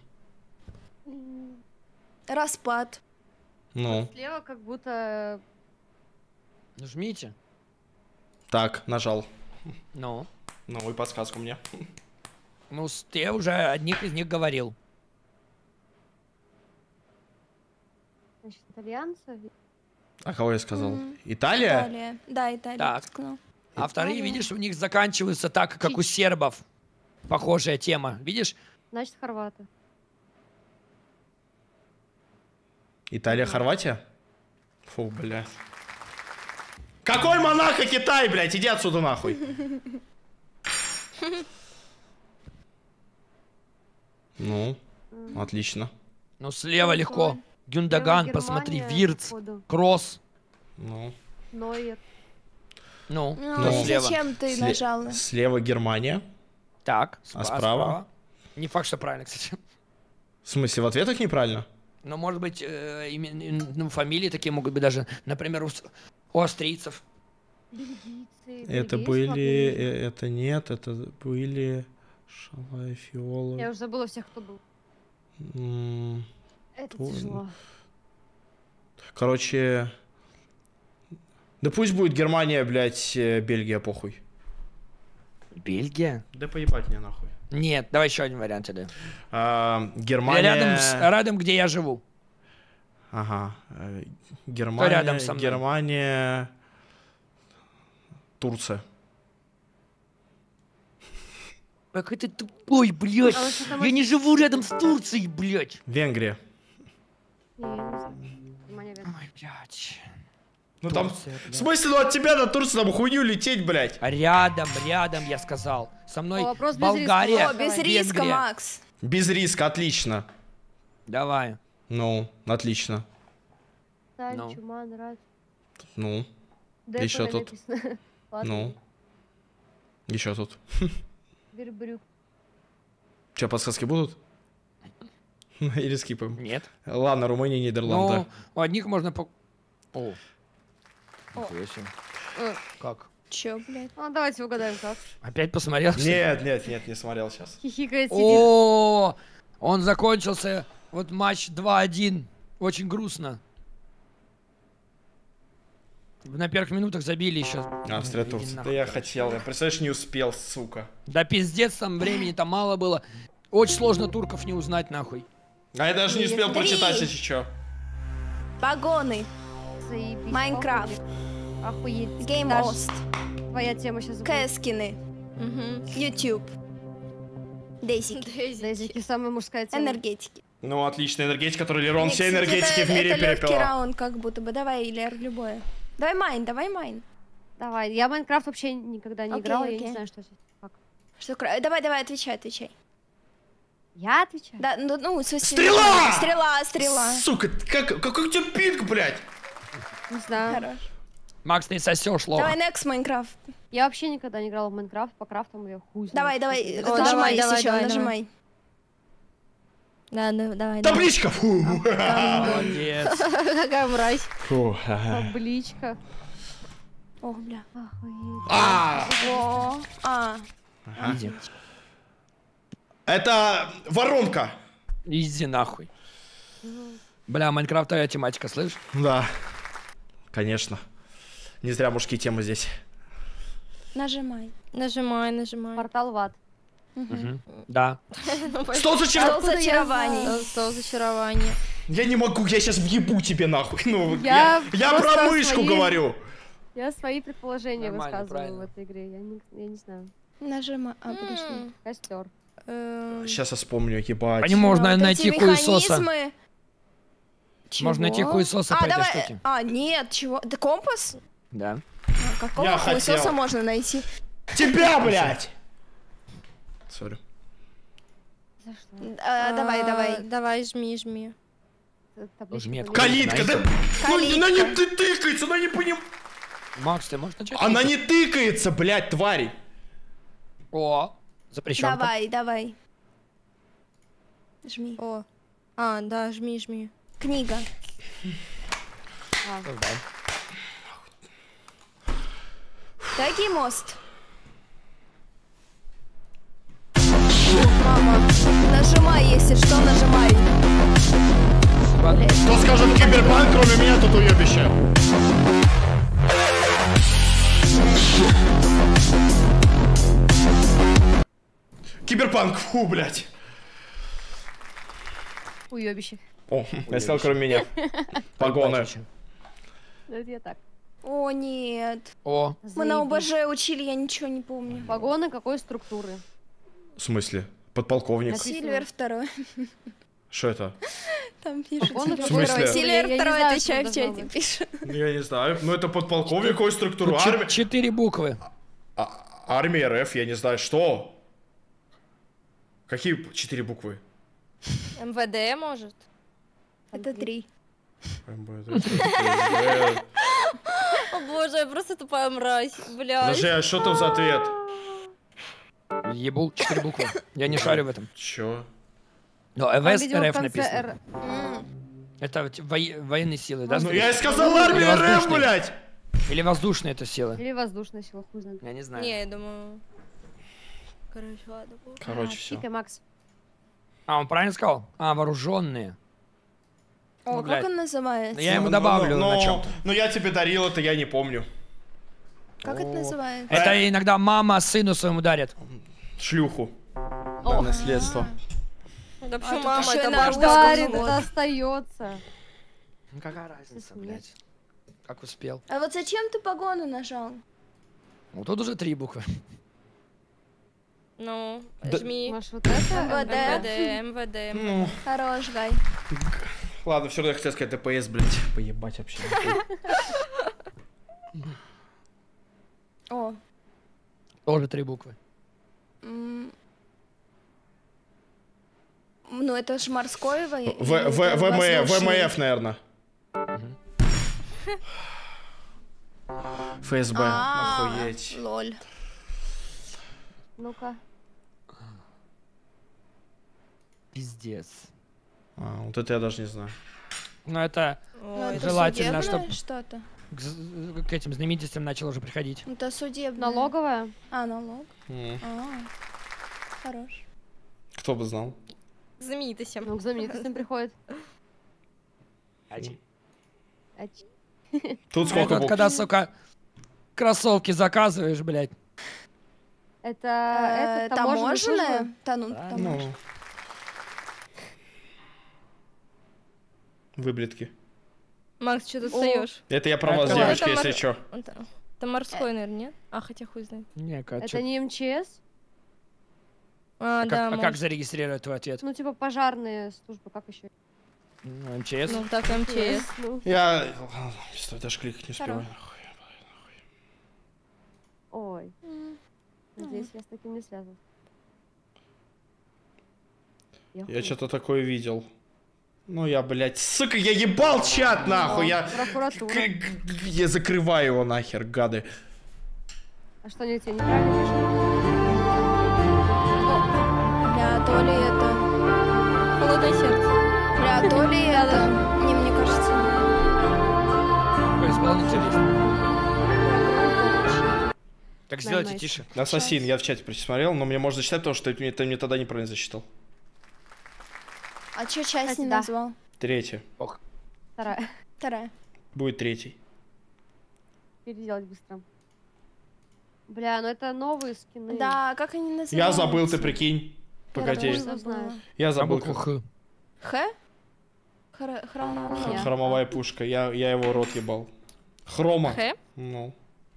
Распад. ну. Слева как будто... Нажмите. Так, нажал. Ну. Ну и подсказку мне. Ну, ты уже одних из них говорил. Значит, итальянцы. А кого я сказал? Мгм. Италия? Италия. Да, Италия. Так. сказал. А вторые, Италия. видишь, у них заканчиваются так, как у сербов. Похожая тема. Видишь? Значит, хорваты. Италия, Хорватия? Фу, блядь. Какой Монако, Китай, блядь? Иди отсюда нахуй. Ну, отлично. Ну, слева легко. Гюндаган, Слева посмотри, Германия, Вирц, походу. Кросс. Ну. Нойер. Ну, Ну, кто слева? зачем ты нажал? Слева Германия. Так, А справа? Не факт, что правильно, кстати. В смысле, в ответах неправильно? Но, может быть, ну, фамилии такие могут быть даже, например, у австрийцев. Бельгийцы. Это бельгийцы были... латыни. Это нет, это были... Шалай, Фиола. Я уже забыла всех, кто был. Это Тоже. тяжело. Короче... Да пусть будет Германия, блядь, Бельгия, похуй. Бельгия? Да поебать мне нахуй. Нет, давай еще один вариант тогда. Германия... Рядом, где я живу. Ага. Германия... рядом со мной? Германия... Турция. Какой ты тупой, блядь. А вот что там Я не живу рядом с Турцией, блядь. Венгрия. Не, я не знаю. Германия, Венгрия. Ой, блядь. Ну там... Турция, В блядь. смысле, ну от тебя до Турции там хуйню лететь, блядь? А рядом, я сказал. Со мной Вопрос без Болгария, риска. О, без Давай. риска, Венгрия. Макс. Без риска, отлично. Давай. Ну, отлично. Таль, Ну. Чуман, Рад. Ну, Депо Ещё тут. написано. Ладно. ну. Еще тут. Вербрюк. Че, подсказки будут? Или скипаем? Нет. Ладно, Румыния, Нидерланды. Ну, у одних можно по... О. О. Нихуя себе. Э. Как? Чё, блядь? Ну, давайте угадаем, как. Опять посмотрел? что ли? Нет, не смотрел сейчас. Хихикает, сидит. О, он закончился. Вот матч 2-1. Очень грустно. На первых минутах забили еще. Австрия, Турция. Да я хотел, я, представляешь, не успел, сука. Да пиздец, там времени там мало было. Очень сложно турков не узнать, нахуй. А я даже не успел Три. прочитать, если что. Погоны. Заебись. Майнкрафт. Охуеть. Game Даш, Host. Твоя тема сейчас будет. Кэскины. YouTube. Дейзики. Дейзики, самая мужская тема. Энергетики. Ну, отлично, энергетика, который Лерон все Кстати, энергетики в мире это легкий перепила. раунд, как будто бы. Давай, Лер, любое. Давай майн. Давай, я в Майнкрафт вообще никогда не Окей, играла, я окей. не знаю, что здесь. Как. Что, давай, отвечай. Я отвечаю. Да, ну, в смысле, Стрела! Стрела. Сука, какой у тебя пинг, блядь? Не знаю. Хорош. Макс, ты сосешь, лох. Давай, next Майнкрафт. Я вообще никогда не играла в Майнкрафт, по крафтам я хуй знает. Давай, Что это. нажимай, давай, если что, давай. нажимай. Да, ну, давай. Табличка! Фу. Молодец. Какая мразь. Фу, ага. Табличка. Ох, бля. Охуеть. О, Иди. Это воронка. Иди нахуй. Бля, майнкрафтовая тематика, слышь? Да. Конечно. Не зря мужские темы здесь. нажимай. Нажимай. Портал в ад. Да. Стол зачем? Стол зачарований. Стол зачарования. Я не могу, я сейчас въебу тебе нахуй. Ну, Я я просто про мышку своей- говорю. Я свои предположения Нормально, высказываю правильно. в этой игре. Я не знаю. Нажимай. Подожди. Костер. Сейчас я вспомню, ебать. По нему можно Вот найти эти хуесоса. механизмы. Можно найти Чего? хуесоса по этой давай. штуке. Нет, чего? Да компас? Да. Какого Я хуесоса хотел. можно найти? Тебя, блядь! Сори. За что? Давай. Давай, жми. Табличка Жми, полезна. Калитка, да? Ну, она не тыкается, она не поним... Макс, ты можешь начать? Она не тыкается, блядь, тварь. О, запрещен. Давай. Жми. О. Да, жми. Книга. Какой мост? Мама, нажимай, если что, нажимай. Кто скажет киберпанк, кроме меня, тут уебище. Киберпанк, фу, блядь. Уёбище. О, я сказал, кроме меня. Погоны. Это я так. О, нет. О, Мы на Заебись. ОБЖ учили, я ничего не помню. Погоны какой структуры? В смысле? Подполковник. Написано. Сильвер второй. Что это? Там пишет. Погоны Сильвер какой второй. структуры? Сильвер Я не второй, знаю, отвечай что в должно чате, быть. пишет. Я не знаю. Ну это подполковник, какой структуру? тут Армия. 4 буквы. Армия РФ, я не знаю. Что? Какие 4 буквы? МВД, может? Это 3. О боже, я просто тупая мразь. Блядь. Подожди, а что там за ответ? Ебул 4 буквы. Я не шарю в этом. Чё? Но Там, ЭВС видимо, в РФ конце написано. Это военные силы, да? Ну я и сказал армия Или РФ, воздушные. блядь! Или воздушные это силы? Или воздушная сила, хуй знает. Я не знаю. Не, я думаю... Короче, ладно. Короче, все. Чика, Макс. А, он правильно сказал? А, вооруженные. О, Ну, как блядь. он называется? Я ему добавлю на чем-то. Ну я тебе дарил это, я не помню. Как это называется? Это иногда мама сыну своему дарит. Шлюху. О. Наследство. Да А почему тут мама, ещё и это на бабушка. русском Дарит, вот. это остается. Ну какая разница, Смерть. блядь. Как успел. А вот зачем ты погоны нажал? Вот тут уже 3 буквы. Ну, Да- жми. Может, вот это? МВД. Ну, Хорош, Гай. ладно, все равно я хотел сказать ДПС, блядь. Поебать вообще. О. Тоже 3 буквы. Ну, это ж морской ВМФ, наверное. ФСБ. Охуеть. Лоль. Ну-ка. Пиздец. Вот это я даже не знаю. Ну это Ну, это желательно, судебное чтоб- что-то. к этим знаменитостям начал уже приходить. Ну, это судебное. Налоговая? А, налог. Хорош. Кто бы знал. Знаменитостям. Ну, к знаменитостям приходит. Тут сколько Это вот букв? когда, сука, кроссовки заказываешь, блядь. Это таможенная служба? Таможенное? Да. Ну. Выблетки. Макс, что ты встаешь? Это я про вас, Это девочки, мор- если что. Это морской, наверное, нет? А, хотя хуй знает. Не, Это не МЧС? А, да, как может. зарегистрировать твой ответ? Ну, типа пожарные службы, как еще? Ну, МЧС? Ну, так, МЧС. Ну, Я... Стой, даже кликать не успеваю. ой. Надеюсь, я с таким не связан. Я что-то такое видел. Ну я, блядь, сука, я ебал чат нахуй, я... Прокуратура. Я закрываю его нахер, гады. А что, они тебе неправильно пишут? Бля, то ли это... Холодное сердце. Бля, то ли это... Не, мне кажется... Исполнитель есть. Так сделайте Нормально. тише. Ассасин, я в чате просмотрел, но мне можно зачитать, потому что ты мне тогда неправильно засчитал. А чё часть не Да. назвал? Третья. Вторая. Вторая. Будет третий. Переделать быстро. Бля, ну это новые скины. Да, как они называются? Я забыл, ты прикинь. Я Погоди. тоже Забыла. забыла. Я На забыл, букву как... Х. Х? Хромовая. Хромовая пушка. Я его рот ебал. Хрома. Х? Ну.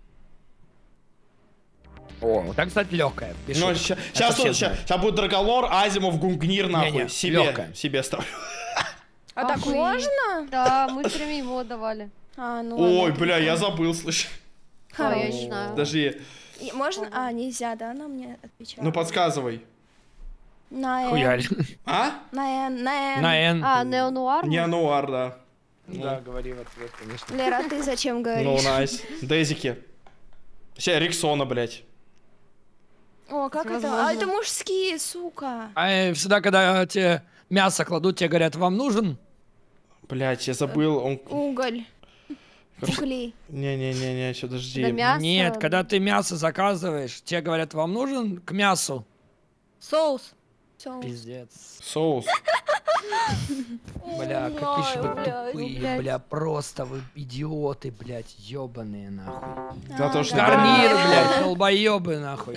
О, вот так, кстати, легкая. Ну, сейчас будет Драголор, Азимов, Гунгнир, нахуй. Не-не, Себе, лёгкая. себе ставлю. А так Охуеть. можно? Да, мы все время ему отдавали. А, ну Ой, ладно, бля, я прикольно. забыл, слышь. Ой, я Хорош. не знаю. Даже... Можно? А, нельзя, да, она мне отвечала. Ну, подсказывай. На Н. Хуяль. А? На Н, на Н. На Н. А, неонуар? Неонуар, да. Да, говори в ответ, конечно. Лера, ты зачем Ну, говоришь? найс. Дезики. Сейчас Риксона, блядь. О, как это? Возможно. А, это мужские, сука. А всегда, когда тебе мясо кладут, тебе говорят, вам нужен? Блядь, я забыл, он... Уголь. Угли. Не-не-не-не, все, Да подожди. мясо. Нет, когда ты мясо заказываешь, тебе говорят, вам нужен к мясу? Соус. Соус. Пиздец. Соус. Бля, какие же вы блядь, тупые, бля, просто вы идиоты, блядь, ёбаные нахуй. За то, что... Гарнир, блядь, долбоёбы нахуй.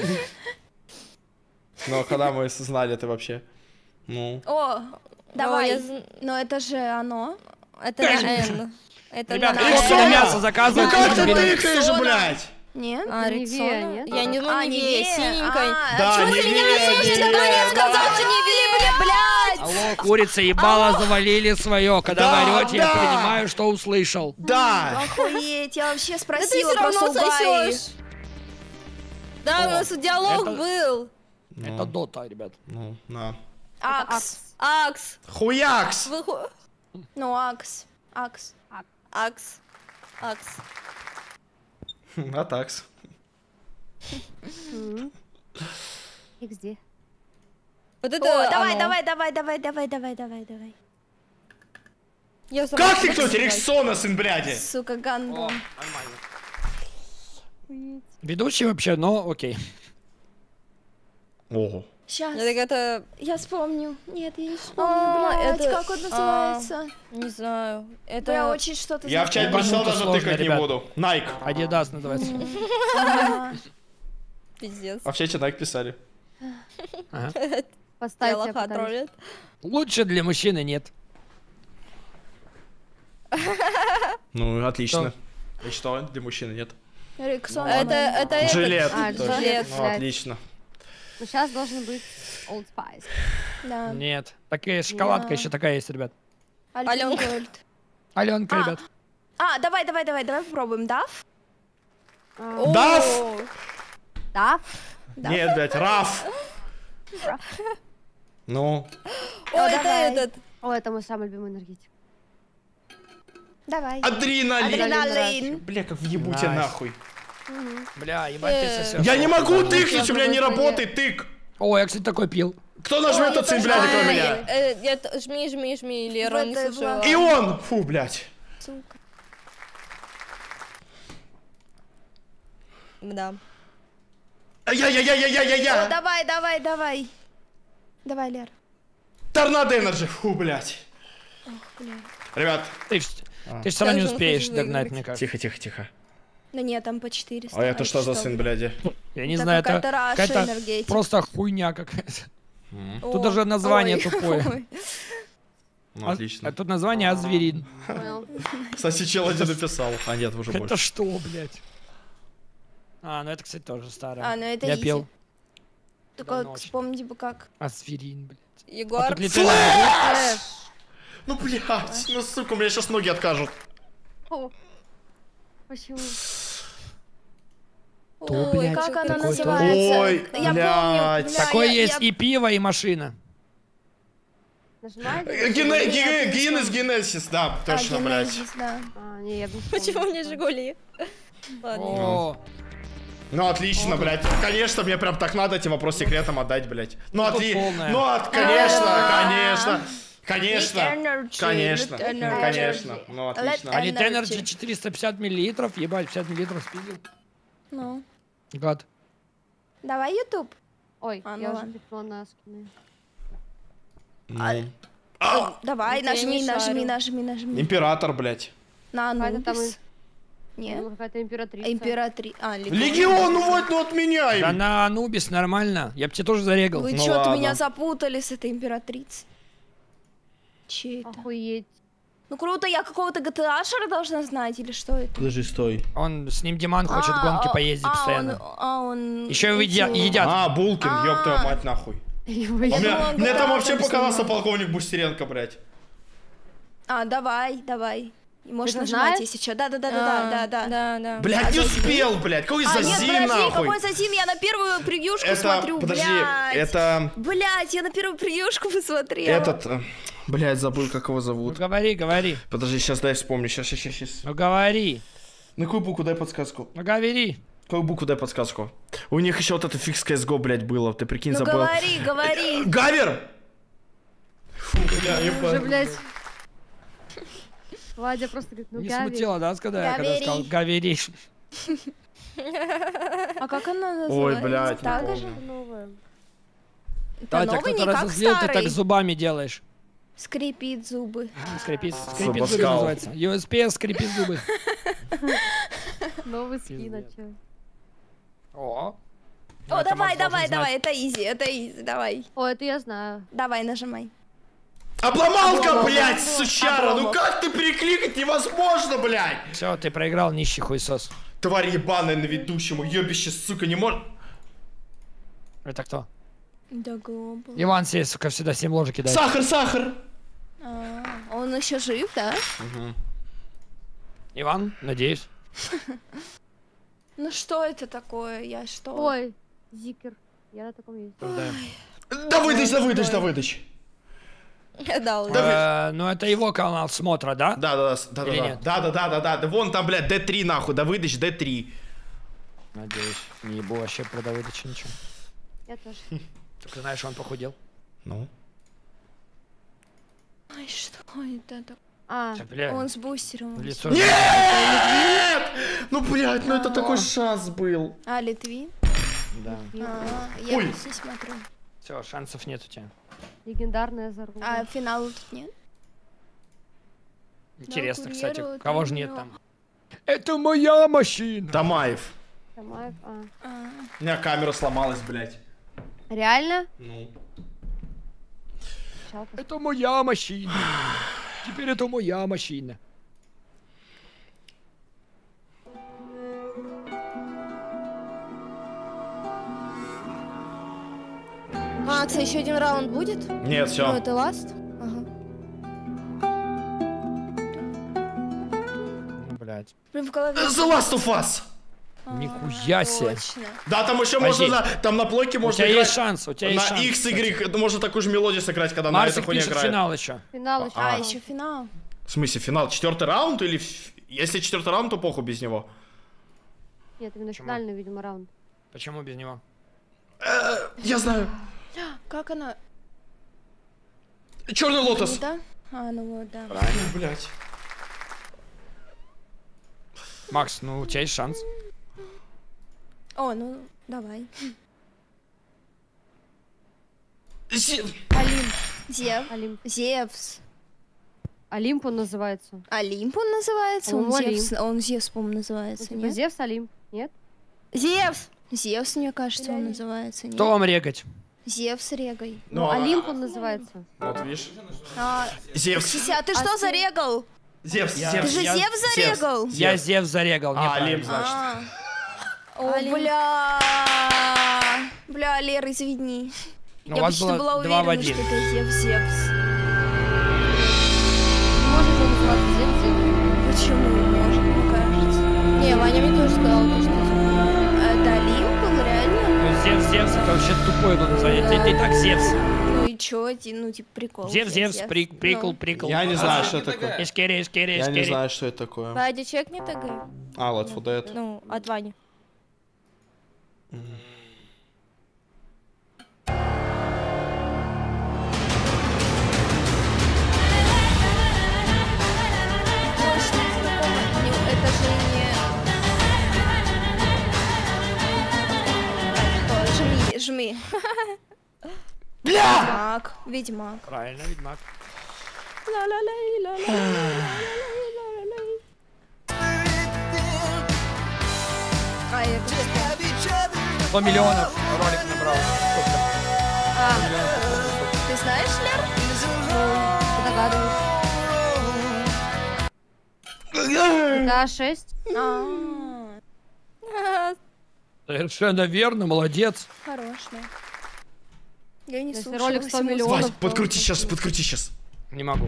Ну, когда мы знали это вообще? Ну... О, давай. я зн- Но это же оно. Это на Н. Это Ребят, на кто Н. когда мясо заказывает, Ну как ты берет. тыкаешь, блядь? Нет? А, Это Невея, Рексона? нет? Я не А, знаю, Невея, синенькой. Да, чё ты Невея, меня не слышишь? Невея, Наконец да. сказал, что Невея, блядь! Алло, курица ебало завалили свое. Когда Да, вы орете, я да. понимаю, что услышал. Да! Охуеть, я вообще Да ты спросила все равно просто у Гаи. сосешь. Да, у нас диалог это- был. Это дота, ребят. Ну, на. Акс. Акс. Хуякс! Ну, Акс. Акс. Акс. Акс. А такс. XD. Вот О, это давай, оно. давай. Я сама Как ты буду кто? сказать. Риксона, сын, блядь! Сука, гандон. Ведущий вообще, но окей. Ого. Сейчас. Я так это... Я вспомню. Нет, я не А, вспомню, блядь. это- Как он называется? Не знаю. Я Это... очень что-то Я в чате знакомое. прочитал, это даже сложно, тыкать не ребят. буду. Найк. Адидас называется. Ага. Пиздец. А в чате Найк писали. Ага. Я Поставьте. лоха троллит. Лучше для мужчины нет. Ну, отлично. Я считал, для мужчины нет. Риксон. Это этот. Джилет. А, тоже. Джилет, Ну, блядь. отлично. Ну, сейчас должен быть Old Spice. Да. Нет. Такая шоколадка Да. еще такая есть, ребят. Аленка. Аленка, А. ребят. А, давай попробуем, Дав? Дав? Да? Нет, блядь, Раф. Ну, О, это давай. этот. О, это мой самый любимый энергетик. Давай. адреналин. Адреналин. Бля, как въебу тебя Найс. нахуй. Бля, ебать ты сосёшь. Я не могу Сейчас тыкнуть, у меня не на войне. работает тык. О, я, кстати, такой пил. Кто нажмет этот сын, блядь, кроме меня? Жми, Лера, не Вот это слушала. была. И он! Фу, блядь. Сука. Да. Я. О, давай. Давай, Лер. Торнадо Энерджи. Фу, блядь. Ребят, Ты ж все равно не Как же он успеешь хочет догнать, выиграть? мне кажется. тихо. Ну нет, там по 400. А это что за сын, бляди? Я не Это знаю, это какая-то Раша какая-то энергетика. просто хуйня какая-то. О, Тут даже название ой, тупое. ой. Ну, А отлично. тут название Азверин. Понял. Кстати, чел один написал. А нет, уже Это больше. что, блядь? А, ну это, кстати, тоже старое. А, ну это Я изи. пел Только Давно вот очень. вспомнить бы как. Азверин, блядь. А Егор. тут летел- Ну, блядь, ну, сука, у меня сейчас ноги откажут. О, почему? То, Ой, блядь, как что она такое? называется? Ой, Я помню, блядь. бля, Такое я- есть и пиво, и машина. Нажимаете? Гиннес Генесис, да, точно, блядь. Генезис, да. А, не, я бы не Почему вспомнила. мне Жигули? Ладно. О, Ну, отлично, блядь. Конечно, мне прям так надо эти вопросы секретом отдать, блядь. Ну, Тут полная. конечно. Конечно. Energy, Конечно. energy. Конечно. Ну, отлично. а Elite Energy. Energy 450 миллилитров, ебать, 50 миллилитров спилил. Ну, Гад. давай YouTube. Ой, А, ну я уже ладно. кликнула на скины. Давай, Я не шарю. нажми. Император, блядь. На Какая-то там Анубис. Нет. какая-то императрица. Императрица. А, Легион, ну вот, ну отменяй. Да на Анубис нормально, я бы тебе тоже зарегал. Вы Ну что-то ладно. меня запутали с этой императрицей. Че это? Охуеть. Ну круто, я какого-то GTA-шера должна знать или что это? Подожди, стой. Он, с ним Диман хочет гонки поездить постоянно. Он... Еще и эти- едят. А, Булкин, ёб твою мать, нахуй. Я Мне думала, он мне там GTA вообще показался снимал. полковник Бустеренко, блядь. А, давай. Можешь Ты нажимать, знаешь? если что. Да. Да. Блядь, не успел, блядь. Какой А, нет, зазин, подожди, нахуй. какой зазин? Я на первую превьюшку Это, смотрю, подожди, блядь. это Блядь, я на первую превьюшку посмотрела. этот, блядь, забыл, как его Ну зовут. говори. Подожди, сейчас дай вспомню, сейчас. Ну говори. На какую букву дай подсказку? Ну говори. Какую букву дай подсказку? У них еще вот это фикс CSGO, блядь, было, ты прикинь, Ну забыл. говори. Гавер! Фу, бля, Уже, ебать. блядь. Владя просто говорит, ну Не Гави. смутило, да, когда я Говори. сказал говори. А как она называется? Ой, блядь, не Так помню. же? Новое. Это Да, тебя новый, кто-то не как разозлил, ты так старый. зубами делаешь. Скрипит зубы. Скрипит зубы Забаскал. называется. USP скрипит зубы. Новый скин, а чё? О. О, Это давай, Макс должен знать. это изи, давай. О, это я знаю. Давай, нажимай. Обломалка, блядь, сучара! Ну как ты перекликать невозможно, блядь! Все, ты проиграл, нищий хуесос. Тварь ебаная на ведущему, ёбище, сука, не может... Это кто? Да глупо. Иван себе, сука, всегда 7 ложек кидает. Сахар! Он еще жив, да? Иван, надеюсь. Ну что это такое? Я что? Ой, Зикер. Я на таком есть. Осуждаем. Да выдачь! Да, Ну это его канал смотра, да? Да, Или нет? да, вон там, блядь, D3 нахуй, да выдачь D3. Надеюсь. Не ебу вообще про Давыдыча ничего. Я тоже. Только знаешь, он похудел. Ну? Ай, что это такое? А, Бля, Он с бустером. лицо. Нет! Ну, блядь, ну это такой шанс был. А, Литвин? Да. Я Ой. не смотрю. Все, шансов нет у тебя. легендарная Заруба. А финала тут нет? Интересно, курьеру кстати, это кого же не нет знаю. там? Это моя машина. Тамаев. Тамаев, У меня камера сломалась, блядь. Реально? Ну. Щас Это моя машина. Теперь это моя машина. Макс, а еще один раунд будет? Нет, Ну, все. это ласт? Ага. Блять. Блин, в голове. The Last of Us. Нихуя себе. Точно. Да, там еще Подожди. можно, там на плойке У можно тебя играть. есть шанс, у тебя есть На шанс. X, кстати. Y, можно такую же мелодию сыграть, когда на Марсик этой хуйне пишет играет. финал еще. Финал еще. А, еще финал. В смысле, финал? 4-й раунд или... Если 4-й раунд, то похуй без него. Нет, именно Почему? финальный, видимо, раунд. Почему без него? Я знаю. Как она? Черный лотос. Да? А, ну вот, да. Правильно, блядь. Макс, ну у тебя есть шанс. О, ну, давай. Олимп. Зев. Олимп. Зевс. Олимп он называется. Олимп он называется? Он По-моему, Зевс, он Зевс, по-моему, Ну, называется, типа нет? Зевс, Олимп. Нет? Зевс! Зевс, мне кажется, он называется, нет? Кто вам регать? Зевс регай. Ну, Олимп он называется. Вот, видишь. А, Зевс. Сися, ты что зарегал? Зевс, Я- Ты Зевс. же Я- Зевс зарегал? Я Зев зарегал, А, Олимп, неправильно. значит. О, бля, Лера, извини. Ну, Я у вас почти была было 2 в уверена, что 1. это Зевс. Может он называться Зевс, Зевс. Почему может, мне кажется? Не, Ваня мне тоже сказал, то, что... Это Олимп был, реально? Ну, Зев Зевс, это вообще тупое было название. Ты и так Зевс. Ну и чё, ну типа прикол. Зевс, прикол, Ну. прикол. Я не знаю, что это такое. Эскери. Я не знаю, что это такое. Вадя, чекни ТГ. А, Left 4 Dead. Ну, от Вани. Это же не... Жми. Ведьмак. Ведьмак. Правильно, Ведьмак. А, я 100 миллионов ролик набрал. Сколько? Ты знаешь, Лер? Догадываюсь. Да, 6. Совершенно верно, молодец. Хорошая. Я не Если слушала. ролик 100 всю музыку. миллионов. Вась, подкрути сейчас. Не могу.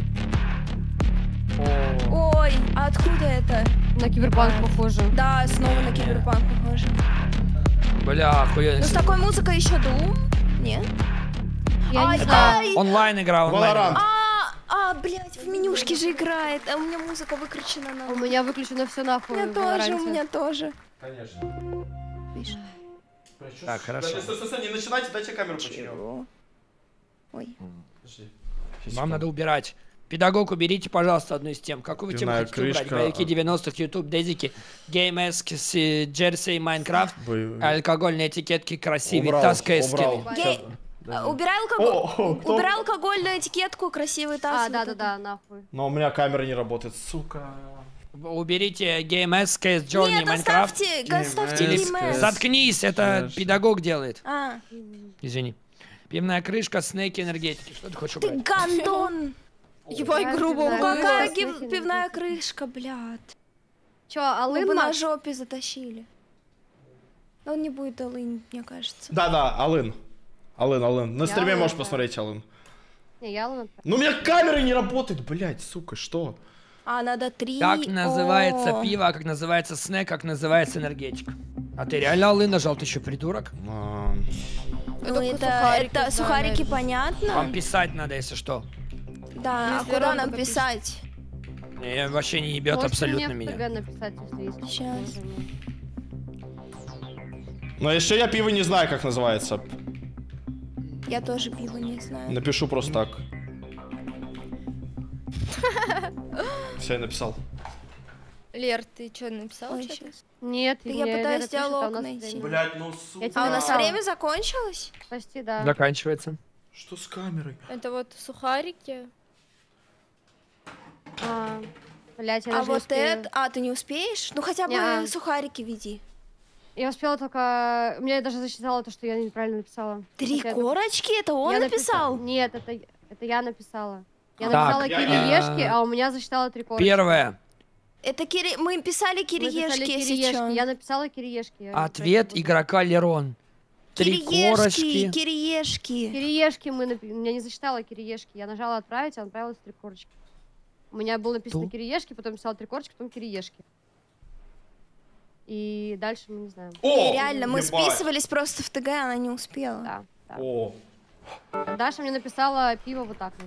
Ой, а откуда это? На Киберпанк похоже. Да, снова на Киберпанк похоже. Бля, охуенно. Ну с такой музыкой еще Doom? Нет? Я не Ай, знаю. ай! Онлайн игра, Valorant. Блядь, в менюшке же играет, а у меня музыка выключена на... У меня выключено все У нахуй. меня в тоже, Валоранте. у меня тоже. Конечно. Видишь? Так, хорошо. Стой, не начинайте, дайте камеру починю. Чего? Ой. Подожди. Вам надо убирать. Педагог, уберите, пожалуйста, одну из тем. Какую вы тему Пивная хотите убрать? крышка. Боевики 90-х, YouTube, дезики, геймеск, Джерси, Майнкрафт, Вы- алкогольные этикетки красивые, Убрал, таска убрал. скины. Гей... Убирай кто? Убирай алкогольную этикетку, красивый таз. А, да, нахуй. Но у меня камера не работает, сука. Уберите геймеск, Кейс, Джонни, Нет, Майнкрафт. оставьте Или геймэс. заткнись, это Конечно. педагог делает. А, Извини. Пивная крышка, снеки, энергетики. Что ты хочешь ты убрать? гандон. Ебай Да, грубо. пивная Какая крышка, снеки, пивная энергетики. крышка, блядь. Чё, Мы Алын бы на Макс? жопе затащили. Но он не будет Алын, мне кажется. Да, Алын. На Я стриме Алын, можешь да. посмотреть, Алын. Не, я Алын. Ну у меня камера не работает, блядь, сука, что? А, надо 3. Как называется пиво, как называется снэк, как называется энергетик? А ты реально Алын нажал, ты еще придурок? Ну, это сухарики, понятно. Вам писать надо, если что. Да, а Если куда ровно нам как писать? Не, вообще не ебет Можете абсолютно мне в меня. ТГ написать, если есть. Щас. предложение. Но еще я пиво не знаю, как называется. Я тоже пиво не знаю. Напишу просто так. Все, я написал. Лер, ты что, написала Ой, что-то? щас. Нет, Да я мне пытаюсь Лера пишет, а у диалог нас найти. время. Блядь, ну Я сука. тебе А у нас написала. время закончилось? Почти, да. Заканчивается. Что с камерой? Это вот сухарики. Блять, я А даже не вот успею. это... А, ты не успеешь? Ну хотя бы Не-а. сухарики веди. Я успела только... Мне даже засчитало то, что я неправильно написала. 3 Хотя это- корочки? Это он Я написал? Нет, это я написала. Я Так, написала кириешки, а у меня засчитало 3 корочки. Первое. Это мы писали Мы написали кириешки, если кириешки. чё. Я написала кириешки. Ответ игрока Лерон. 3 корочки. Кириешки. Кириешки меня не засчитало кириешки. Я нажала отправить, а отправилось 3 корочки. У меня было написано Ту. кириешки, потом написала 3 корочки, потом кириешки. И дальше мы не знаем. Реально, мы ебать. списывались просто в ТГ, она не успела. Да. О, Даша мне написала пиво вот так.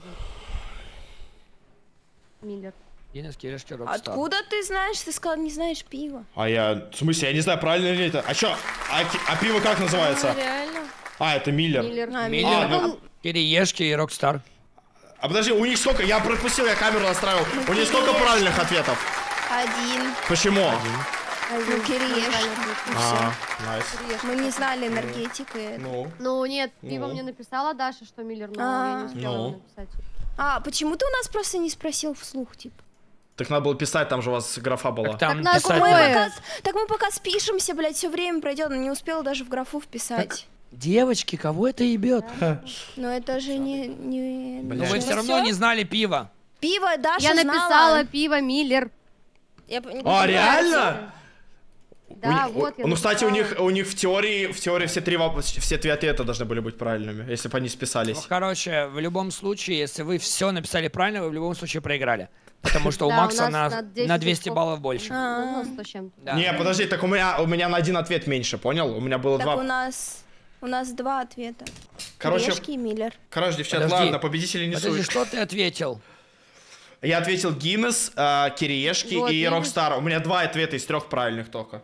Миллер. Динес Кирешки Рокстар. Откуда ты знаешь? Ты сказал, не знаешь пиво. а я... В смысле, я не знаю, правильно ли это. А чё? А пиво как называется? Реально? А, это Миллер. Миллер. А, Миллер, А, ну- Кириешки и Рокстар. А подожди, у них сколько? Я пропустил, я камеру настраивал. У них сколько правильных ответов? 1. Почему? Ну, кириешки. И А, всё. найс. Мы не знали энергетик и это. Ну. Ну нет, пиво Ну. мне написала Даша, что Миллер, но А. я не успела Ну. написать. А, почему ты у нас просто не спросил вслух, типа? Так надо было писать, там же у вас графа была. Так там Так надо писать Ой. надо. Так мы пока спишемся, блядь, все время пройдет, не успела даже в графу вписать. Девочки, кого это ебет? Но это же не... Но Блядь. вы Ну все равно не знали пива. Пиво Даша Я знала. написала пиво Миллер. Я не А, понимаю. реально? Да, вот я Ну, кстати, написала. у них в теории все три ответа должны были быть правильными, если бы они Ну, списались. короче, в любом случае, если вы все написали правильно, вы в любом случае проиграли. Потому что у Да, у Макса нас на на 10 на 200 очков. баллов больше. Ну, 100 с чем-то. Да. Не, подожди, так у меня на один ответ меньше, понял? У меня было Так два. у нас... У нас 2 ответа. Короче, Кириешки и Миллер. девчат, Подожди. ладно, победители не Подожди, суть. что ты ответил? Я ответил Гиннес, Кириешки Вот, и видишь? Рокстар. У меня 2 ответа из 3 правильных только.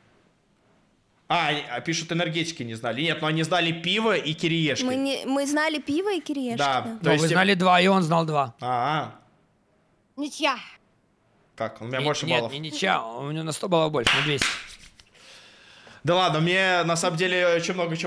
Пишут, энергетики не знали. Нет, но они знали пиво и Кириешки. Мы знали пиво и кириешки. Да. Да. То Но есть... вы знали 2, и он знал 2. Ничья. Как? У меня Нет, больше нет, баллов. не ничья, у него на 100 баллов больше, на 200. Да ладно, мне на самом деле очень много чего